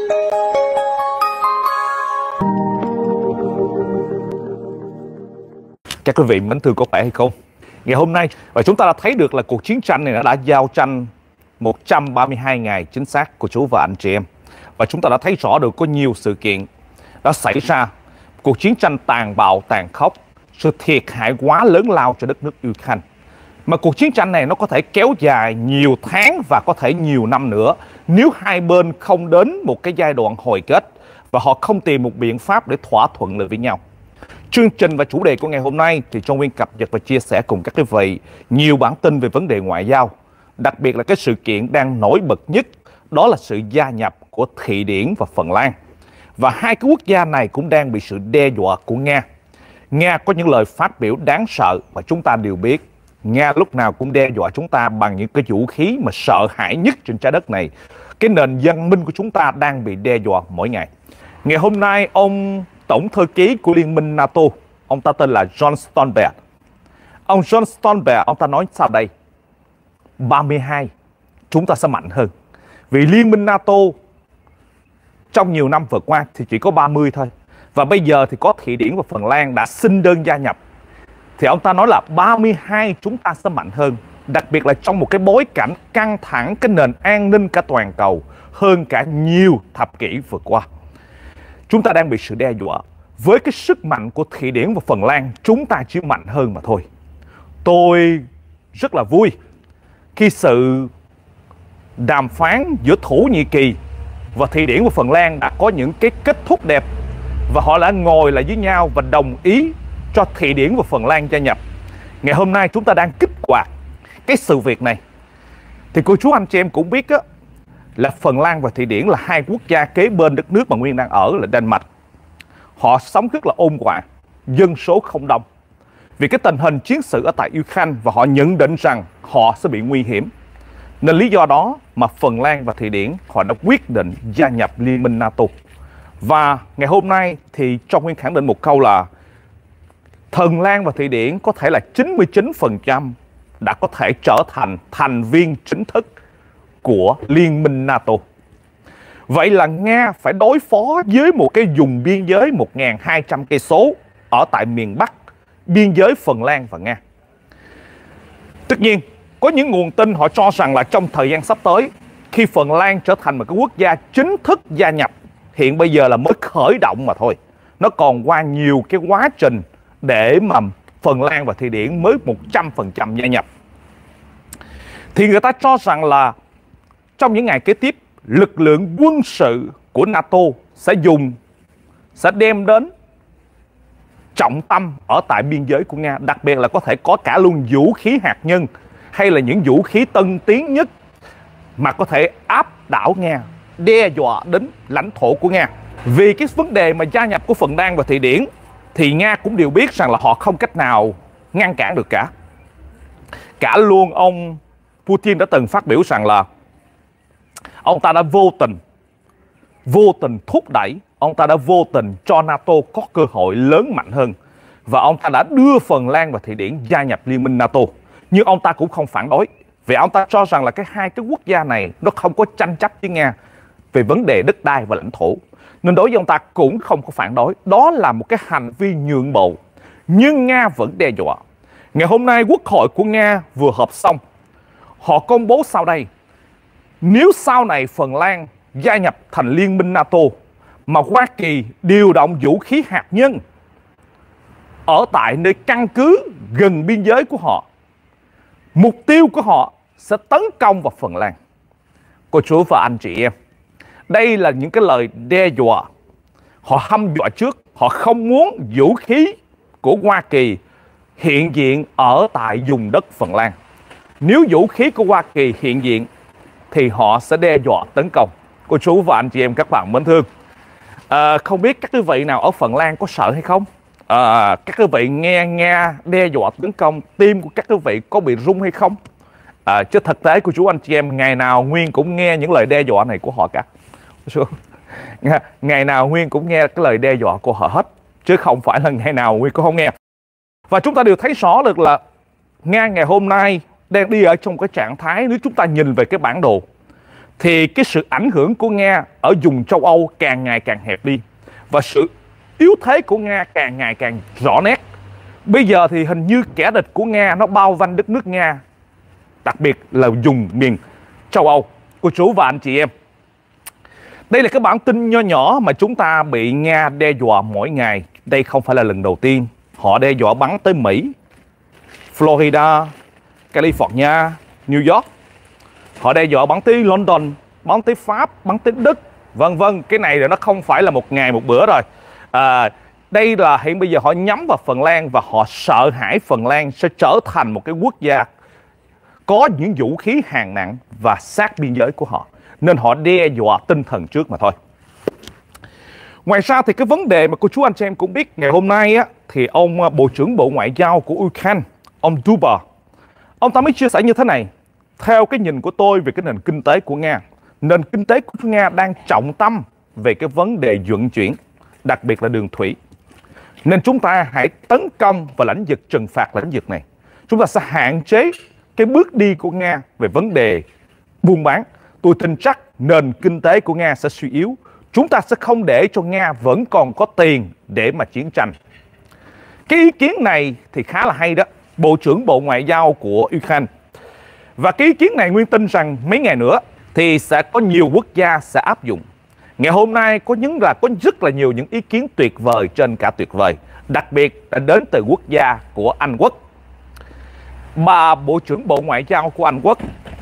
Các quý vị mến thương, có khỏe hay không? Ngày hôm nay và chúng ta đã thấy được là cuộc chiến tranh này đã giao tranh 132 ngày chính xác của chú và anh chị em. Và chúng ta đã thấy rõ được có nhiều sự kiện đã xảy ra. Cuộc chiến tranh tàn bạo, tàn khốc, sự thiệt hại quá lớn lao cho đất nước Ukraine. Mà cuộc chiến tranh này nó có thể kéo dài nhiều tháng và có thể nhiều năm nữa nếu hai bên không đến một cái giai đoạn hồi kết và họ không tìm một biện pháp để thỏa thuận lại với nhau. Chương trình và chủ đề của ngày hôm nay thì John Nguyên cập nhật và chia sẻ cùng các quý vị nhiều bản tin về vấn đề ngoại giao. Đặc biệt là cái sự kiện đang nổi bật nhất, đó là sự gia nhập của Thụy Điển và Phần Lan. Và hai cái quốc gia này cũng đang bị sự đe dọa của Nga. Nga có những lời phát biểu đáng sợ và chúng ta đều biết Nga lúc nào cũng đe dọa chúng ta bằng những cái vũ khí mà sợ hãi nhất trên trái đất này. Cái nền văn minh của chúng ta đang bị đe dọa mỗi ngày. Ngày hôm nay, ông Tổng thư ký của Liên minh NATO, ông ta tên là Jens Stoltenberg. Ông Jens Stoltenberg, ông ta nói sao đây? 32, chúng ta sẽ mạnh hơn. Vì Liên minh NATO trong nhiều năm vừa qua thì chỉ có 30 thôi. Và bây giờ thì có Thụy Điển và Phần Lan đã xin đơn gia nhập. Thì ông ta nói là 32 chúng ta sẽ mạnh hơn. Đặc biệt là trong một cái bối cảnh căng thẳng cái nền an ninh cả toàn cầu hơn cả nhiều thập kỷ vừa qua. Chúng ta đang bị sự đe dọa. Với cái sức mạnh của Thụy Điển và Phần Lan, chúng ta chỉ mạnh hơn mà thôi. Tôi rất là vui khi sự đàm phán giữa Thổ Nhĩ Kỳ và Thụy Điển và Phần Lan đã có những cái kết thúc đẹp. Và họ đã ngồi lại với nhau và đồng ý cho Thụy Điển và Phần Lan gia nhập. Ngày hôm nay chúng ta đang kích hoạt cái sự việc này. Thì cô chú anh chị em cũng biết á, là Phần Lan và Thụy Điển là hai quốc gia kế bên đất nước mà Nguyên đang ở là Đan Mạch. Họ sống rất là ôn hòa, dân số không đông. Vì cái tình hình chiến sự ở tại Ukraine và họ nhận định rằng họ sẽ bị nguy hiểm. Nên lý do đó mà Phần Lan và Thụy Điển họ đã quyết định gia nhập Liên minh NATO. Và ngày hôm nay thì Trong Nguyên khẳng định một câu là Phần Lan và Thụy Điển có thể là 99% đã có thể trở thành thành viên chính thức của Liên minh NATO. Vậy là Nga phải đối phó với một cái vùng biên giới 1.200 cây số ở tại miền Bắc, biên giới Phần Lan và Nga. Tất nhiên, có những nguồn tin họ cho rằng là trong thời gian sắp tới, khi Phần Lan trở thành một cái quốc gia chính thức gia nhập, hiện bây giờ là mới khởi động mà thôi. Nó còn qua nhiều cái quá trình để mà Phần Lan và Thụy Điển mới 100% gia nhập. Thì người ta cho rằng là trong những ngày kế tiếp, lực lượng quân sự của NATO sẽ đem đến trọng tâm ở tại biên giới của Nga. Đặc biệt là có thể có cả luôn vũ khí hạt nhân hay là những vũ khí tân tiến nhất mà có thể áp đảo Nga, đe dọa đến lãnh thổ của Nga. Vì cái vấn đề mà gia nhập của Phần Lan và Thụy Điển thì Nga cũng đều biết rằng là họ không cách nào ngăn cản được cả. Cả luôn ông Putin đã từng phát biểu rằng là ông ta đã vô tình thúc đẩy, ông ta đã vô tình cho NATO có cơ hội lớn mạnh hơn. Và ông ta đã đưa Phần Lan và Thụy Điển gia nhập Liên minh NATO. Nhưng ông ta cũng không phản đối. Vì ông ta cho rằng là hai cái quốc gia này nó không có tranh chấp với Nga về vấn đề đất đai và lãnh thổ. Nên đối với ông ta cũng không có phản đối. Đó là một cái hành vi nhượng bộ. Nhưng Nga vẫn đe dọa. Ngày hôm nay Quốc hội của Nga vừa họp xong. Họ công bố sau đây: nếu sau này Phần Lan gia nhập thành Liên minh NATO mà Hoa Kỳ điều động vũ khí hạt nhân ở tại nơi căn cứ gần biên giới của họ, mục tiêu của họ sẽ tấn công vào Phần Lan. Cô chú và anh chị em, đây là những cái lời đe dọa. Họ hăm dọa trước. Họ không muốn vũ khí của Hoa Kỳ hiện diện ở tại vùng đất Phần Lan. Nếu vũ khí của Hoa Kỳ hiện diện thì họ sẽ đe dọa tấn công. Cô chú và anh chị em, các bạn mến thương, không biết các quý vị nào ở Phần Lan có sợ hay không? Các quý vị nghe Nga đe dọa tấn công, tim của các quý vị có bị rung hay không? Chứ thực tế của chú anh chị em, ngày nào Nguyên cũng nghe những lời đe dọa này của họ cả. Ngày nào Nguyên cũng nghe cái lời đe dọa của họ hết, chứ không phải là ngày nào Nguyên cũng không nghe. Và chúng ta đều thấy rõ được là Nga ngày hôm nay đang đi ở trong cái trạng thái, nếu chúng ta nhìn về cái bản đồ thì cái sự ảnh hưởng của Nga ở vùng châu Âu càng ngày càng hẹp đi. Và sự yếu thế của Nga càng ngày càng rõ nét. Bây giờ thì hình như kẻ địch của Nga nó bao vây đất nước Nga, đặc biệt là vùng miền châu Âu. Cô chú và anh chị em, đây là cái bản tin nho nhỏ mà chúng ta bị Nga đe dọa mỗi ngày. Đây không phải là lần đầu tiên. Họ đe dọa bắn tới Mỹ, Florida, California, New York. Họ đe dọa bắn tới London, bắn tới Pháp, bắn tới Đức, vân vân. Cái này là nó không phải là một ngày một bữa rồi. Đây là hiện bây giờ họ nhắm vào Phần Lan và họ sợ hãi Phần Lan sẽ trở thành một cái quốc gia có những vũ khí hạng nặng và sát biên giới của họ. Nên họ đe dọa tinh thần trước mà thôi. Ngoài ra thì cái vấn đề mà cô chú anh chị em cũng biết, ngày hôm nay á, thì ông Bộ trưởng Bộ Ngoại giao của Ukraine, ông Duba, ông ta mới chia sẻ như thế này. Theo cái nhìn của tôi về cái nền kinh tế của Nga, nền kinh tế của Nga đang trọng tâm về cái vấn đề vận chuyển, đặc biệt là đường thủy. Nên chúng ta hãy tấn công vào lĩnh vực trừng phạt lĩnh vực này. Chúng ta sẽ hạn chế cái bước đi của Nga về vấn đề buôn bán. Tôi tin chắc nền kinh tế của Nga sẽ suy yếu. Chúng ta sẽ không để cho Nga vẫn còn có tiền để mà chiến tranh. Cái ý kiến này thì khá là hay đó, Bộ trưởng Bộ Ngoại giao của Ukraine. Và cái ý kiến này Nguyên tin rằng mấy ngày nữa thì sẽ có nhiều quốc gia sẽ áp dụng. Ngày hôm nay có rất là nhiều những ý kiến tuyệt vời trên cả tuyệt vời, đặc biệt là đến từ quốc gia của Anh Quốc. Bà Bộ trưởng Bộ Ngoại giao của Anh Quốc,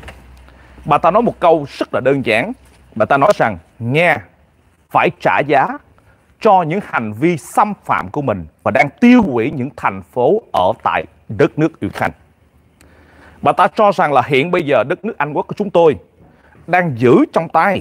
bà ta nói một câu rất là đơn giản. Bà ta nói rằng Nga phải trả giá cho những hành vi xâm phạm của mình và đang tiêu hủy những thành phố ở tại đất nước Ukraine. Bà ta cho rằng là hiện bây giờ đất nước Anh Quốc của chúng tôi đang giữ trong tay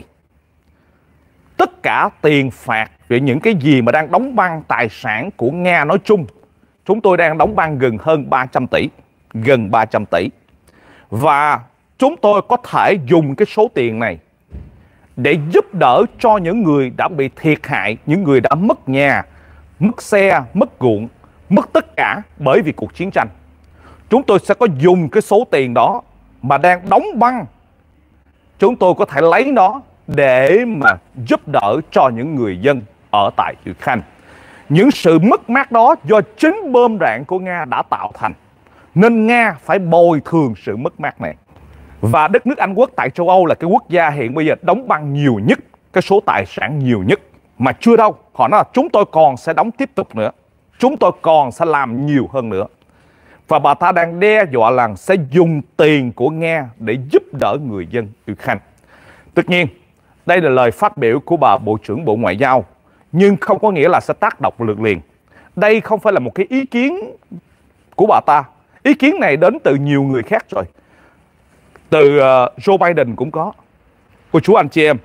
tất cả tiền phạt về những cái gì mà đang đóng băng tài sản của Nga nói chung. Chúng tôi đang đóng băng hơn 300 tỷ. Gần 300 tỷ. Và chúng tôi có thể dùng cái số tiền này để giúp đỡ cho những người đã bị thiệt hại, những người đã mất nhà, mất xe, mất ruộng, mất tất cả bởi vì cuộc chiến tranh. Chúng tôi sẽ có dùng cái số tiền đó mà đang đóng băng. Chúng tôi có thể lấy nó để mà giúp đỡ cho những người dân ở tại Ukraine. Những sự mất mát đó do chính bom đạn của Nga đã tạo thành. Nên Nga phải bồi thường sự mất mát này. Và đất nước Anh Quốc tại châu Âu là cái quốc gia hiện bây giờ đóng băng nhiều nhất, cái số tài sản nhiều nhất. Mà chưa đâu, họ nói là chúng tôi còn sẽ đóng tiếp tục nữa. Chúng tôi còn sẽ làm nhiều hơn nữa. Và bà ta đang đe dọa là sẽ dùng tiền của Nga để giúp đỡ người dân Ukraine. Tất nhiên, đây là lời phát biểu của bà Bộ trưởng Bộ Ngoại giao, nhưng không có nghĩa là sẽ tác động liền. Đây không phải là một cái ý kiến của bà ta. Ý kiến này đến từ nhiều người khác rồi. Từ Joe Biden cũng có, cô chú anh chị em.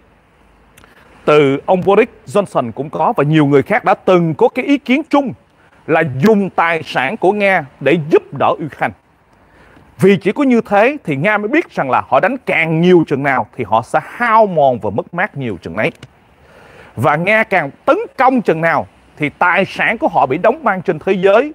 Từ ông Boris Johnson cũng có, và nhiều người khác đã từng có cái ý kiến chung là dùng tài sản của Nga để giúp đỡ Ukraine. Vì chỉ có như thế thì Nga mới biết rằng là họ đánh càng nhiều chừng nào thì họ sẽ hao mòn và mất mát nhiều chừng ấy. Và Nga càng tấn công chừng nào thì tài sản của họ bị đóng băng trên thế giới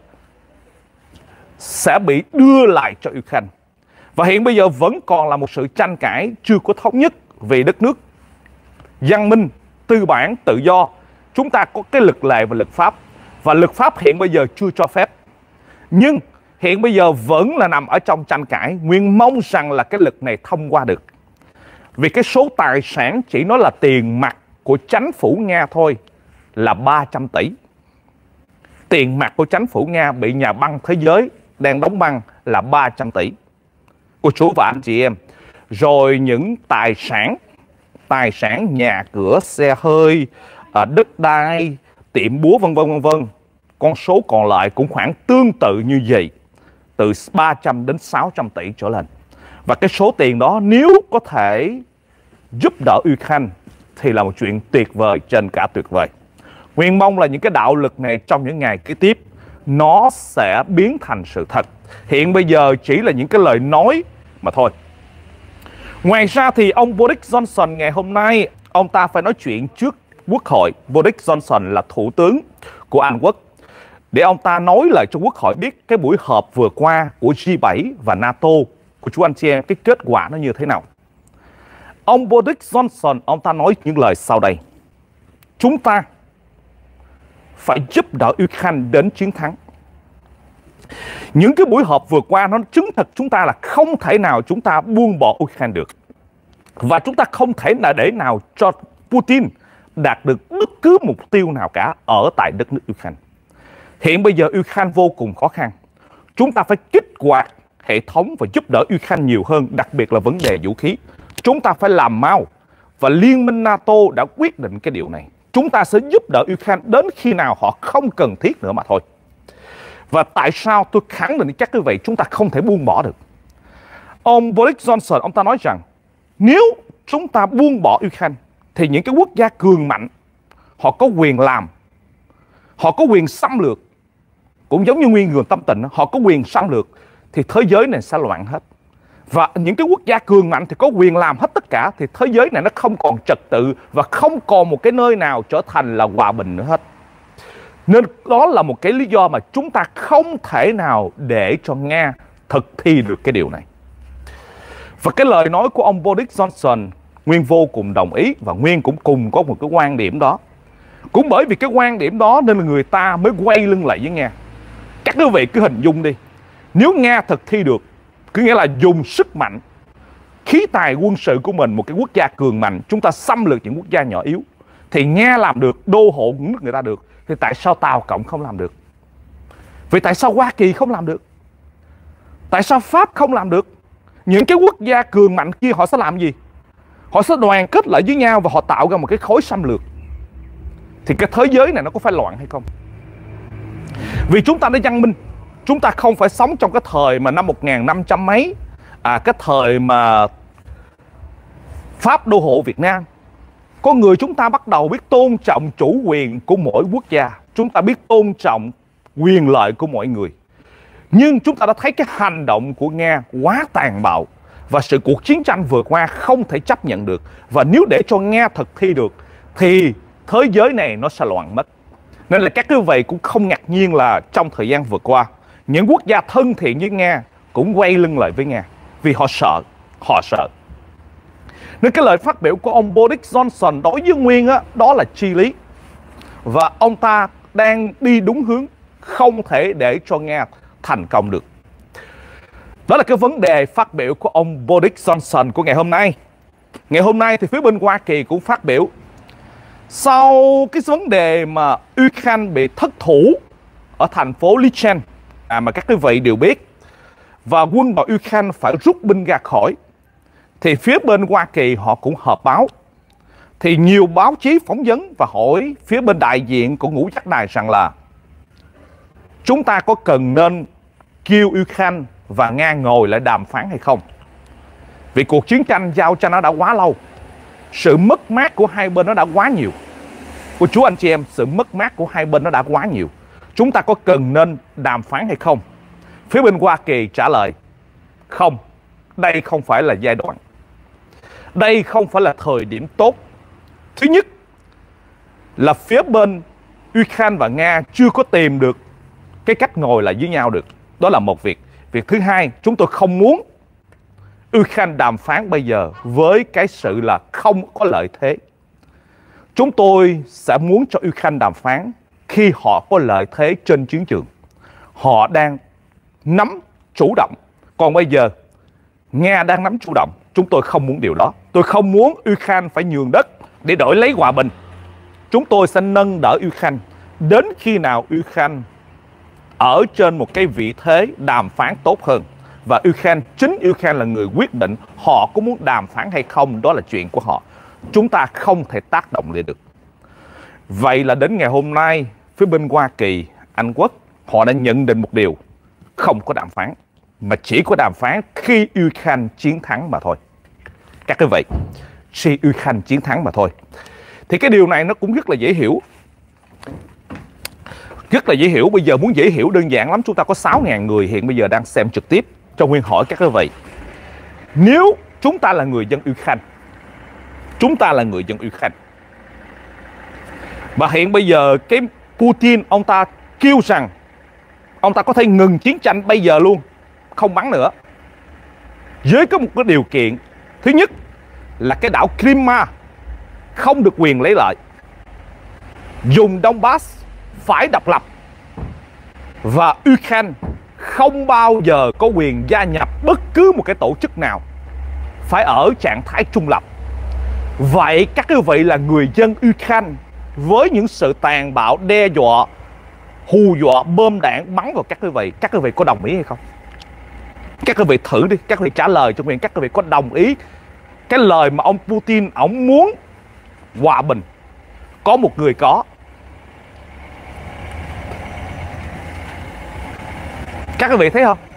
sẽ bị đưa lại cho Ukraine. Và hiện bây giờ vẫn còn là một sự tranh cãi chưa có thống nhất về đất nước văn minh, tư bản, tự do. Chúng ta có cái luật lệ và luật pháp, và luật pháp hiện bây giờ chưa cho phép. Nhưng hiện bây giờ vẫn là nằm ở trong tranh cãi. Nguyên mong rằng là cái luật này thông qua được. Vì cái số tài sản chỉ nói là tiền mặt của chính phủ Nga thôi là 300 tỷ. Tiền mặt của chính phủ Nga bị nhà băng thế giới đang đóng băng là 300 tỷ. Cô chú và anh chị em. Rồi những tài sản nhà cửa, xe hơi, đất đai, tiệm búa vân vân. Con số còn lại cũng khoảng tương tự như vậy, từ 300 đến 600 tỷ trở lên. Và cái số tiền đó nếu có thể giúp đỡ Ukraine thì là một chuyện tuyệt vời trên cả tuyệt vời. Nguyện mong là những cái đạo luật này trong những ngày kế tiếp nó sẽ biến thành sự thật. Hiện bây giờ chỉ là những cái lời nói mà thôi. Ngoài ra thì ông Boris Johnson ngày hôm nay, ông ta phải nói chuyện trước Quốc hội. Boris Johnson là thủ tướng của Anh Quốc, để ông ta nói lại cho Quốc hội biết cái buổi họp vừa qua của G7 và NATO của chú anh chị em, cái kết quả nó như thế nào. Ông Boris Johnson, ông ta nói những lời sau đây: chúng ta phải giúp đỡ Ukraine đến chiến thắng. Những cái buổi họp vừa qua nó chứng thực chúng ta là không thể nào chúng ta buông bỏ Ukraine được. Và chúng ta không thể là để nào cho Putin đạt được bất cứ mục tiêu nào cả ở tại đất nước Ukraine. Hiện bây giờ Ukraine vô cùng khó khăn. Chúng ta phải kích hoạt hệ thống và giúp đỡ Ukraine nhiều hơn, đặc biệt là vấn đề vũ khí. Chúng ta phải làm mau. Và Liên minh NATO đã quyết định cái điều này. Chúng ta sẽ giúp đỡ Ukraine đến khi nào họ không cần thiết nữa mà thôi. Và tại sao tôi khẳng định chắc như vậy chúng ta không thể buông bỏ được? Ông Boris Johnson, ông ta nói rằng nếu chúng ta buông bỏ Ukraine thì những cái quốc gia cường mạnh họ có quyền làm, họ có quyền xâm lược. Cũng giống như Nguyên Người Tâm Tịnh, họ có quyền xâm lược thì thế giới này sẽ loạn hết. Và những cái quốc gia cường mạnh thì có quyền làm hết tất cả thì thế giới này nó không còn trật tự và không còn một cái nơi nào trở thành là hòa bình nữa hết. Nên đó là một cái lý do mà chúng ta không thể nào để cho Nga thực thi được cái điều này. Và cái lời nói của ông Boris Johnson, Nguyên vô cùng đồng ý và Nguyên cũng cùng có một cái quan điểm đó. Cũng bởi vì cái quan điểm đó nên là người ta mới quay lưng lại với Nga. Các quý vị cứ hình dung đi, nếu Nga thực thi được, cứ nghĩa là dùng sức mạnh, khí tài quân sự của mình, một cái quốc gia cường mạnh, chúng ta xâm lược những quốc gia nhỏ yếu, thì Nga làm được, đô hộ nước người ta được, thì tại sao Tàu Cộng không làm được? Vì tại sao Hoa Kỳ không làm được? Tại sao Pháp không làm được? Những cái quốc gia cường mạnh kia họ sẽ làm gì? Họ sẽ đoàn kết lại với nhau và họ tạo ra một cái khối xâm lược. Thì cái thế giới này nó có phải loạn hay không? Vì chúng ta đã văn minh, chúng ta không phải sống trong cái thời mà năm 1500 mấy, cái thời mà Pháp đô hộ Việt Nam. Con người chúng ta bắt đầu biết tôn trọng chủ quyền của mỗi quốc gia. Chúng ta biết tôn trọng quyền lợi của mọi người. Nhưng chúng ta đã thấy cái hành động của Nga quá tàn bạo. Và sự cuộc chiến tranh vừa qua không thể chấp nhận được. Và nếu để cho Nga thực thi được thì thế giới này nó sẽ loạn mất. Nên là các quý vị cũng không ngạc nhiên là trong thời gian vừa qua, những quốc gia thân thiện với Nga cũng quay lưng lại với Nga. Vì họ sợ. Nên cái lời phát biểu của ông Boris Johnson đối với Nguyên đó là chi lý. Và ông ta đang đi đúng hướng, không thể để cho Nga thành công được. Đó là cái vấn đề phát biểu của ông Boris Johnson của ngày hôm nay. Ngày hôm nay thì phía bên Hoa Kỳ cũng phát biểu. Sau cái vấn đề mà Ukraine bị thất thủ ở thành phố Lysychansk, mà các quý vị đều biết, và quân đội Ukraine phải rút binh ra khỏi, thì phía bên Hoa Kỳ họ cũng họp báo. Thì nhiều báo chí phỏng vấn và hỏi phía bên đại diện của ngũ giác đài rằng là chúng ta có cần nên kêu Ukraine và Nga ngồi lại đàm phán hay không? Vì cuộc chiến tranh giao tranh nó đã quá lâu, sự mất mát của hai bên nó đã quá nhiều. Cô chú anh chị em, sự mất mát của hai bên nó đã quá nhiều. Chúng ta có cần nên đàm phán hay không? Phía bên Hoa Kỳ trả lời không, đây không phải là giai đoạn. Đây không phải là thời điểm tốt. Thứ nhất là phía bên Ukraine và Nga chưa có tìm được cái cách ngồi lại với nhau được. Đó là một việc. Việc thứ hai, chúng tôi không muốn Ukraine đàm phán bây giờ với cái sự là không có lợi thế. Chúng tôi sẽ muốn cho Ukraine đàm phán khi họ có lợi thế trên chiến trường. Họ đang nắm chủ động. Còn bây giờ Nga đang nắm chủ động. Chúng tôi không muốn điều đó. Tôi không muốn Ukraine phải nhường đất để đổi lấy hòa bình. Chúng tôi sẽ nâng đỡ Ukraine đến khi nào Ukraine ở trên một cái vị thế đàm phán tốt hơn. Và chính Ukraine là người quyết định họ có muốn đàm phán hay không, đó là chuyện của họ. Chúng ta không thể tác động lại được. Vậy là đến ngày hôm nay, phía bên Hoa Kỳ, Anh Quốc, họ đã nhận định một điều, không có đàm phán, mà chỉ có đàm phán khi Ukraine chiến thắng mà thôi. Các quý vị, khi Ukraine chiến thắng mà thôi. Thì cái điều này nó cũng rất là dễ hiểu. Rất là dễ hiểu, bây giờ muốn dễ hiểu đơn giản lắm. Chúng ta có 6.000 người hiện bây giờ đang xem trực tiếp. Cho Nguyên hỏi các quý vị, nếu chúng ta là người dân Ukraine, và hiện bây giờ cái Putin ông ta kêu rằng ông ta có thể ngừng chiến tranh bây giờ luôn, không bắn nữa, với có một cái điều kiện. Thứ nhất là cái đảo Crimea không được quyền lấy lại, dùng Donbass phải độc lập, và Ukraine không bao giờ có quyền gia nhập bất cứ một cái tổ chức nào, phải ở trạng thái trung lập. Vậy các quý vị là người dân Ukraine, với những sự tàn bạo, đe dọa, hù dọa, bom đạn bắn vào các quý vị có đồng ý hay không? Các quý vị thử đi, các quý vị trả lời cho mình, các quý vị có đồng ý cái lời mà ông Putin ổng muốn hòa bình? Có một người có. Các quý vị thấy không?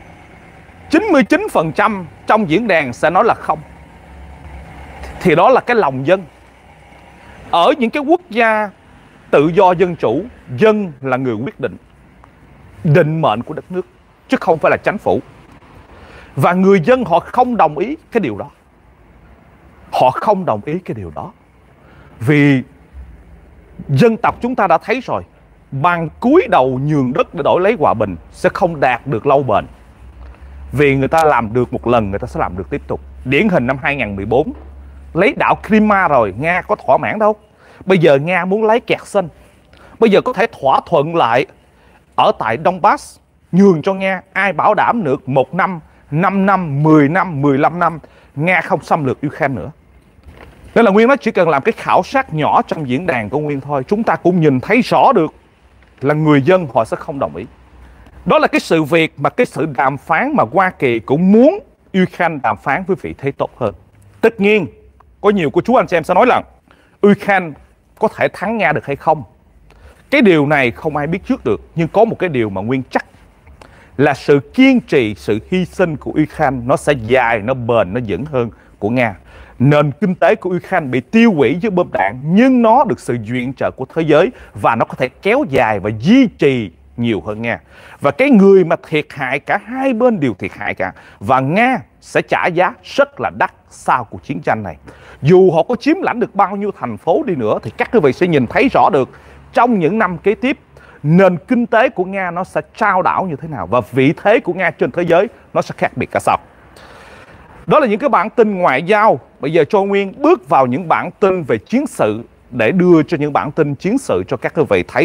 99% trong diễn đàn sẽ nói là không. Thì đó là cái lòng dân. Ở những cái quốc gia tự do dân chủ, dân là người quyết định định mệnh của đất nước, chứ không phải là chính phủ. Và người dân họ không đồng ý cái điều đó. Họ không đồng ý cái điều đó. Vì dân tộc chúng ta đã thấy rồi, bằng cúi đầu nhường đất để đổi lấy hòa bình sẽ không đạt được lâu bền. Vì người ta làm được một lần, người ta sẽ làm được tiếp tục. Điển hình năm 2014, lấy đảo Crimea rồi, Nga có thỏa mãn đâu. Bây giờ Nga muốn lấy Kherson. Bây giờ có thể thỏa thuận lại ở tại Donbass, nhường cho Nga. Ai bảo đảm được 1 năm, 5 năm, 10 năm, 15 năm Nga không xâm lược Ukraine nữa. Nên là Nguyên nói chỉ cần làm cái khảo sát nhỏ trong diễn đàn của Nguyên thôi, chúng ta cũng nhìn thấy rõ được là người dân họ sẽ không đồng ý. Đó là cái sự việc mà cái sự đàm phán mà Hoa Kỳ cũng muốn Ukraine đàm phán với vị thế tốt hơn. Tất nhiên, có nhiều cô chú anh chị em sẽ nói là Ukraine có thể thắng Nga được hay không. Cái điều này không ai biết trước được. Nhưng có một cái điều mà Nguyên chắc là sự kiên trì, sự hy sinh của Ukraine nó sẽ dài, nó bền, nó vững hơn của Nga. Nền kinh tế của Ukraine bị tiêu hủy với bom đạn, nhưng nó được sự viện trợ của thế giới và nó có thể kéo dài và duy trì nhiều hơn Nga. Và cái người mà thiệt hại, cả hai bên đều thiệt hại cả. Và Nga sẽ trả giá rất là đắt sau cuộc chiến tranh này. Dù họ có chiếm lãnh được bao nhiêu thành phố đi nữa thì các quý vị sẽ nhìn thấy rõ được trong những năm kế tiếp nền kinh tế của Nga nó sẽ trao đảo như thế nào, và vị thế của Nga trên thế giới nó sẽ khác biệt cả sao. Đó là những cái bản tin ngoại giao. Bây giờ cho Nguyên bước vào những bản tin về chiến sự để đưa cho những bản tin chiến sự cho các quý vị thấy.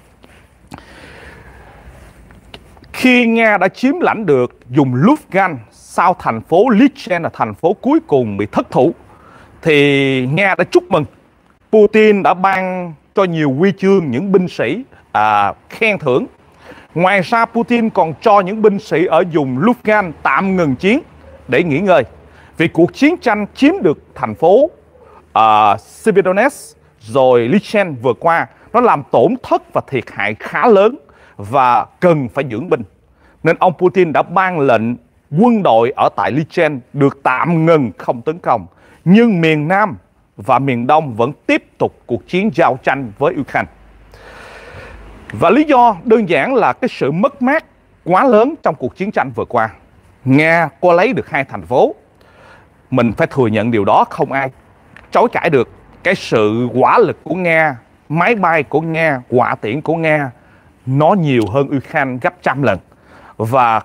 Khi Nga đã chiếm lãnh được vùng Lugansk sau thành phố Lysychansk là thành phố cuối cùng bị thất thủ, thì Nga đã chúc mừng. Putin đã ban cho nhiều huy chương những binh sĩ khen thưởng. Ngoài ra Putin còn cho những binh sĩ ở vùng Lugansk tạm ngừng chiến để nghỉ ngơi. Vì cuộc chiến tranh chiếm được thành phố Severodonetsk rồi Lysychansk vừa qua, nó làm tổn thất và thiệt hại khá lớn và cần phải dưỡng binh. Nên ông Putin đã ban lệnh quân đội ở tại Lysychansk được tạm ngừng không tấn công. Nhưng miền Nam và miền Đông vẫn tiếp tục cuộc chiến giao tranh với Ukraine. Và lý do đơn giản là cái sự mất mát quá lớn trong cuộc chiến tranh vừa qua. Nga có lấy được 2 thành phố. Mình phải thừa nhận điều đó, không ai chối cãi được. Cái sự hỏa lực của Nga, máy bay của Nga, hỏa tiễn của Nga nó nhiều hơn Ukraine gấp 100 lần. Và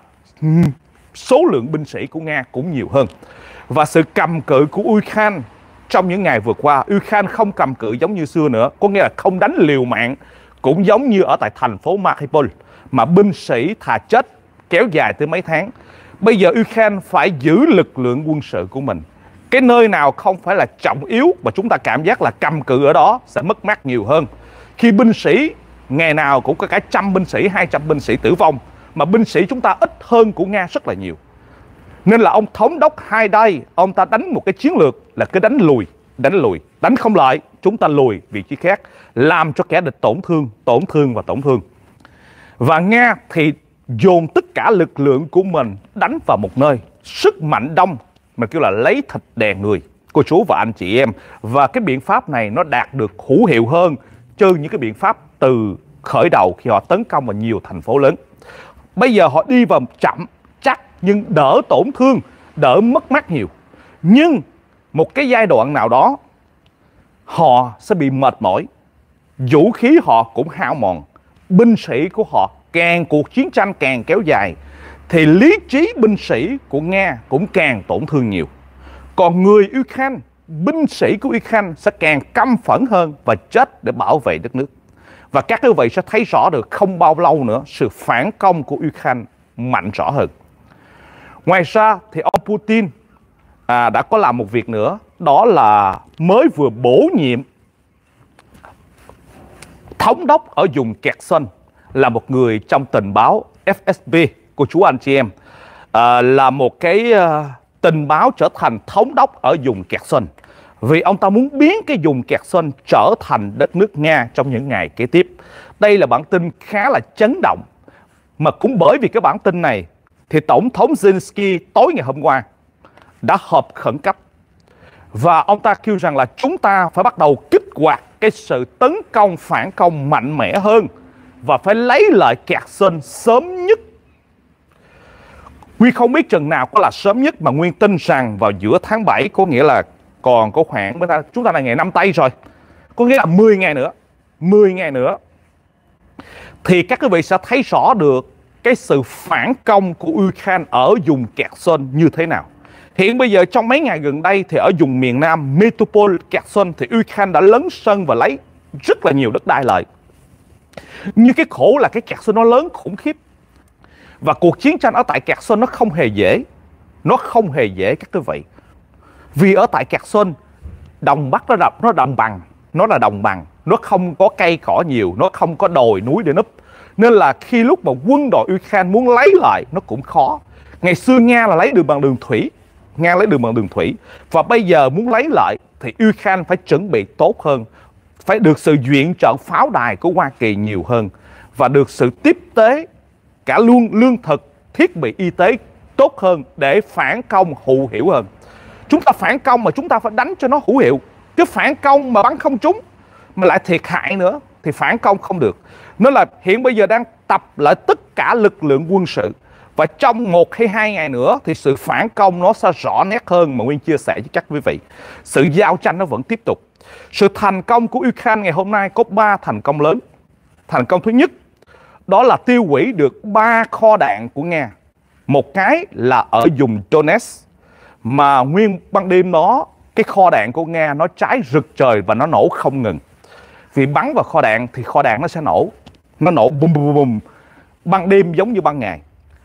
số lượng binh sĩ của Nga cũng nhiều hơn. Và sự cầm cự của Ukraine trong những ngày vừa qua, Ukraine không cầm cự giống như xưa nữa. Có nghĩa là không đánh liều mạng, cũng giống như ở tại thành phố Mariupol, mà binh sĩ thà chết kéo dài tới mấy tháng. Bây giờ Ukraine phải giữ lực lượng quân sự của mình. Cái nơi nào không phải là trọng yếu mà chúng ta cảm giác là cầm cự ở đó sẽ mất mát nhiều hơn. Khi binh sĩ ngày nào cũng có cả 100 binh sĩ, 200 binh sĩ tử vong, mà binh sĩ chúng ta ít hơn của Nga rất là nhiều. Nên là ông thống đốc Haidai, ông ta đánh một cái chiến lược là cứ đánh lùi, đánh không lại, chúng ta lùi vị trí khác, làm cho kẻ địch tổn thương. Và Nga thì dồn tất cả lực lượng của mình đánh vào một nơi, sức mạnh đông, mình kêu là lấy thịt đè người, cô chú và anh chị em. Và cái biện pháp này nó đạt được hữu hiệu hơn trừ những cái biện pháp từ khởi đầu khi họ tấn công vào nhiều thành phố lớn. Bây giờ họ đi vào chậm, chắc, nhưng đỡ tổn thương, đỡ mất mát nhiều. Nhưng một cái giai đoạn nào đó họ sẽ bị mệt mỏi, vũ khí họ cũng hao mòn, binh sĩ của họ cuộc chiến tranh càng kéo dài thì lý trí binh sĩ của Nga cũng càng tổn thương nhiều. Còn người Ukraine binh sĩ của Ukraine sẽ càng căm phẫn hơn và chết để bảo vệ đất nước. Và các quý vị sẽ thấy rõ được không bao lâu nữa sự phản công của Ukraine mạnh rõ hơn. Ngoài ra thì ông Putin đã có làm một việc nữa, đó là mới vừa bổ nhiệm thống đốc ở vùng Kherson là một người trong tình báo FSB của chú anh chị em, là một cái tình báo trở thành thống đốc ở vùng Kherson, vì ông ta muốn biến cái vùng Kherson trở thành đất nước Nga trong những ngày kế tiếp. Đây là bản tin khá là chấn động, mà cũng bởi vì cái bản tin này thì Tổng thống Zelensky tối ngày hôm qua đã họp khẩn cấp và ông ta kêu rằng là chúng ta phải bắt đầu kích hoạt cái sự tấn công phản công mạnh mẽ hơn và phải lấy lại Kherson sớm nhất. Nguyên không biết chừng nào có là sớm nhất, mà Nguyên tin rằng vào giữa tháng 7, có nghĩa là còn có khoảng, chúng ta là ngày 5 tây rồi, có nghĩa là 10 ngày nữa. 10 ngày nữa thì các quý vị sẽ thấy rõ được cái sự phản công của Ukraine ở vùng Kherson như thế nào. Hiện bây giờ trong mấy ngày gần đây thì ở vùng miền Nam Melitopol, Kherson thì Ukraine đã lấn sân và lấy rất là nhiều đất đai lại. Nhưng cái khổ là cái Kherson nó lớn khủng khiếp. Và cuộc chiến tranh ở tại Kherson nó không hề dễ. Nó không hề dễ các quý vị. Vì ở tại Kherson, đồng Bắc nó đồng bằng. Nó là đồng bằng. Nó không có cây cỏ nhiều. Nó không có đồi núi để núp. Nên là khi lúc mà quân đội Ukraine muốn lấy lại nó cũng khó. Ngày xưa Nga là lấy được bằng đường thủy. Nga lấy được bằng đường thủy. Và bây giờ muốn lấy lại thì Ukraine phải chuẩn bị tốt hơn. Phải được sự viện trợ pháo đài của Hoa Kỳ nhiều hơn. Và được sự tiếp tế cả lương thực, thiết bị y tế tốt hơn để phản công hữu hiệu hơn. Chúng ta phản công mà chúng ta phải đánh cho nó hữu hiệu. Chứ phản công mà bắn không trúng mà lại thiệt hại nữa thì phản công không được. Nên là hiện bây giờ đang tập lại tất cả lực lượng quân sự. Và trong 1 hay 2 ngày nữa thì sự phản công nó sẽ rõ nét hơn mà Nguyên chia sẻ với các quý vị. Sự giao tranh nó vẫn tiếp tục. Sự thành công của Ukraine ngày hôm nay có 3 thành công lớn. Thành công thứ nhất, đó là tiêu hủy được 3 kho đạn của Nga. Một cái là ở vùng Donetsk, mà nguyên ban đêm đó cái kho đạn của Nga nó cháy rực trời và nó nổ không ngừng. Vì bắn vào kho đạn thì kho đạn nó sẽ nổ. Nó nổ bum bum bum ban đêm giống như ban ngày.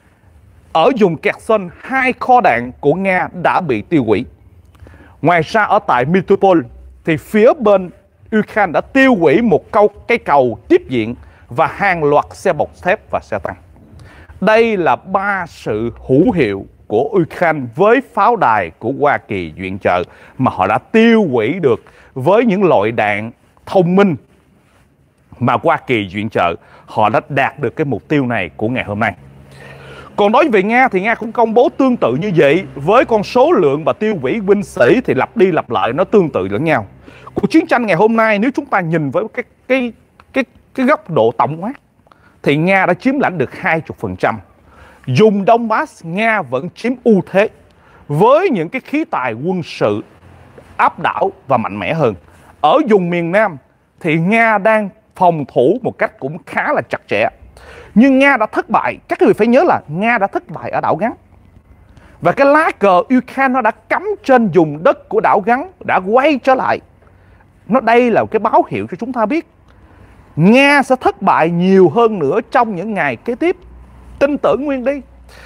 Ở vùng Kherson, 2 kho đạn của Nga đã bị tiêu hủy. Ngoài ra ở tại Melitopol thì phía bên Ukraine đã tiêu hủy một cái cầu tiếp diện và hàng loạt xe bọc thép và xe tăng. Đây là 3 sự hữu hiệu của Ukraine với pháo đài của Hoa Kỳ viện trợ mà họ đã tiêu hủy được với những loại đạn thông minh mà Hoa Kỳ viện trợ. Họ đã đạt được cái mục tiêu này của ngày hôm nay. Còn đối với Nga thì Nga cũng công bố tương tự như vậy, với con số lượng và tiêu hủy binh sĩ thì lặp đi lặp lại nó tương tự lẫn nhau. Cuộc chiến tranh ngày hôm nay nếu chúng ta nhìn với cái góc độ tổng quát thì Nga đã chiếm lãnh được 20%. Vùng Donbass Nga vẫn chiếm ưu thế với những cái khí tài quân sự áp đảo và mạnh mẽ hơn. Ở vùng miền Nam thì Nga đang phòng thủ một cách cũng khá là chặt chẽ. Nhưng Nga đã thất bại. Các người phải nhớ là Nga đã thất bại ở đảo Gắn. Và cái lá cờ Ukraine nó đã cắm trên vùng đất của đảo Gắn, đã quay trở lại. Đây là cái báo hiệu cho chúng ta biết Nga sẽ thất bại nhiều hơn nữa trong những ngày kế tiếp. Tin tưởng Nguyên đi.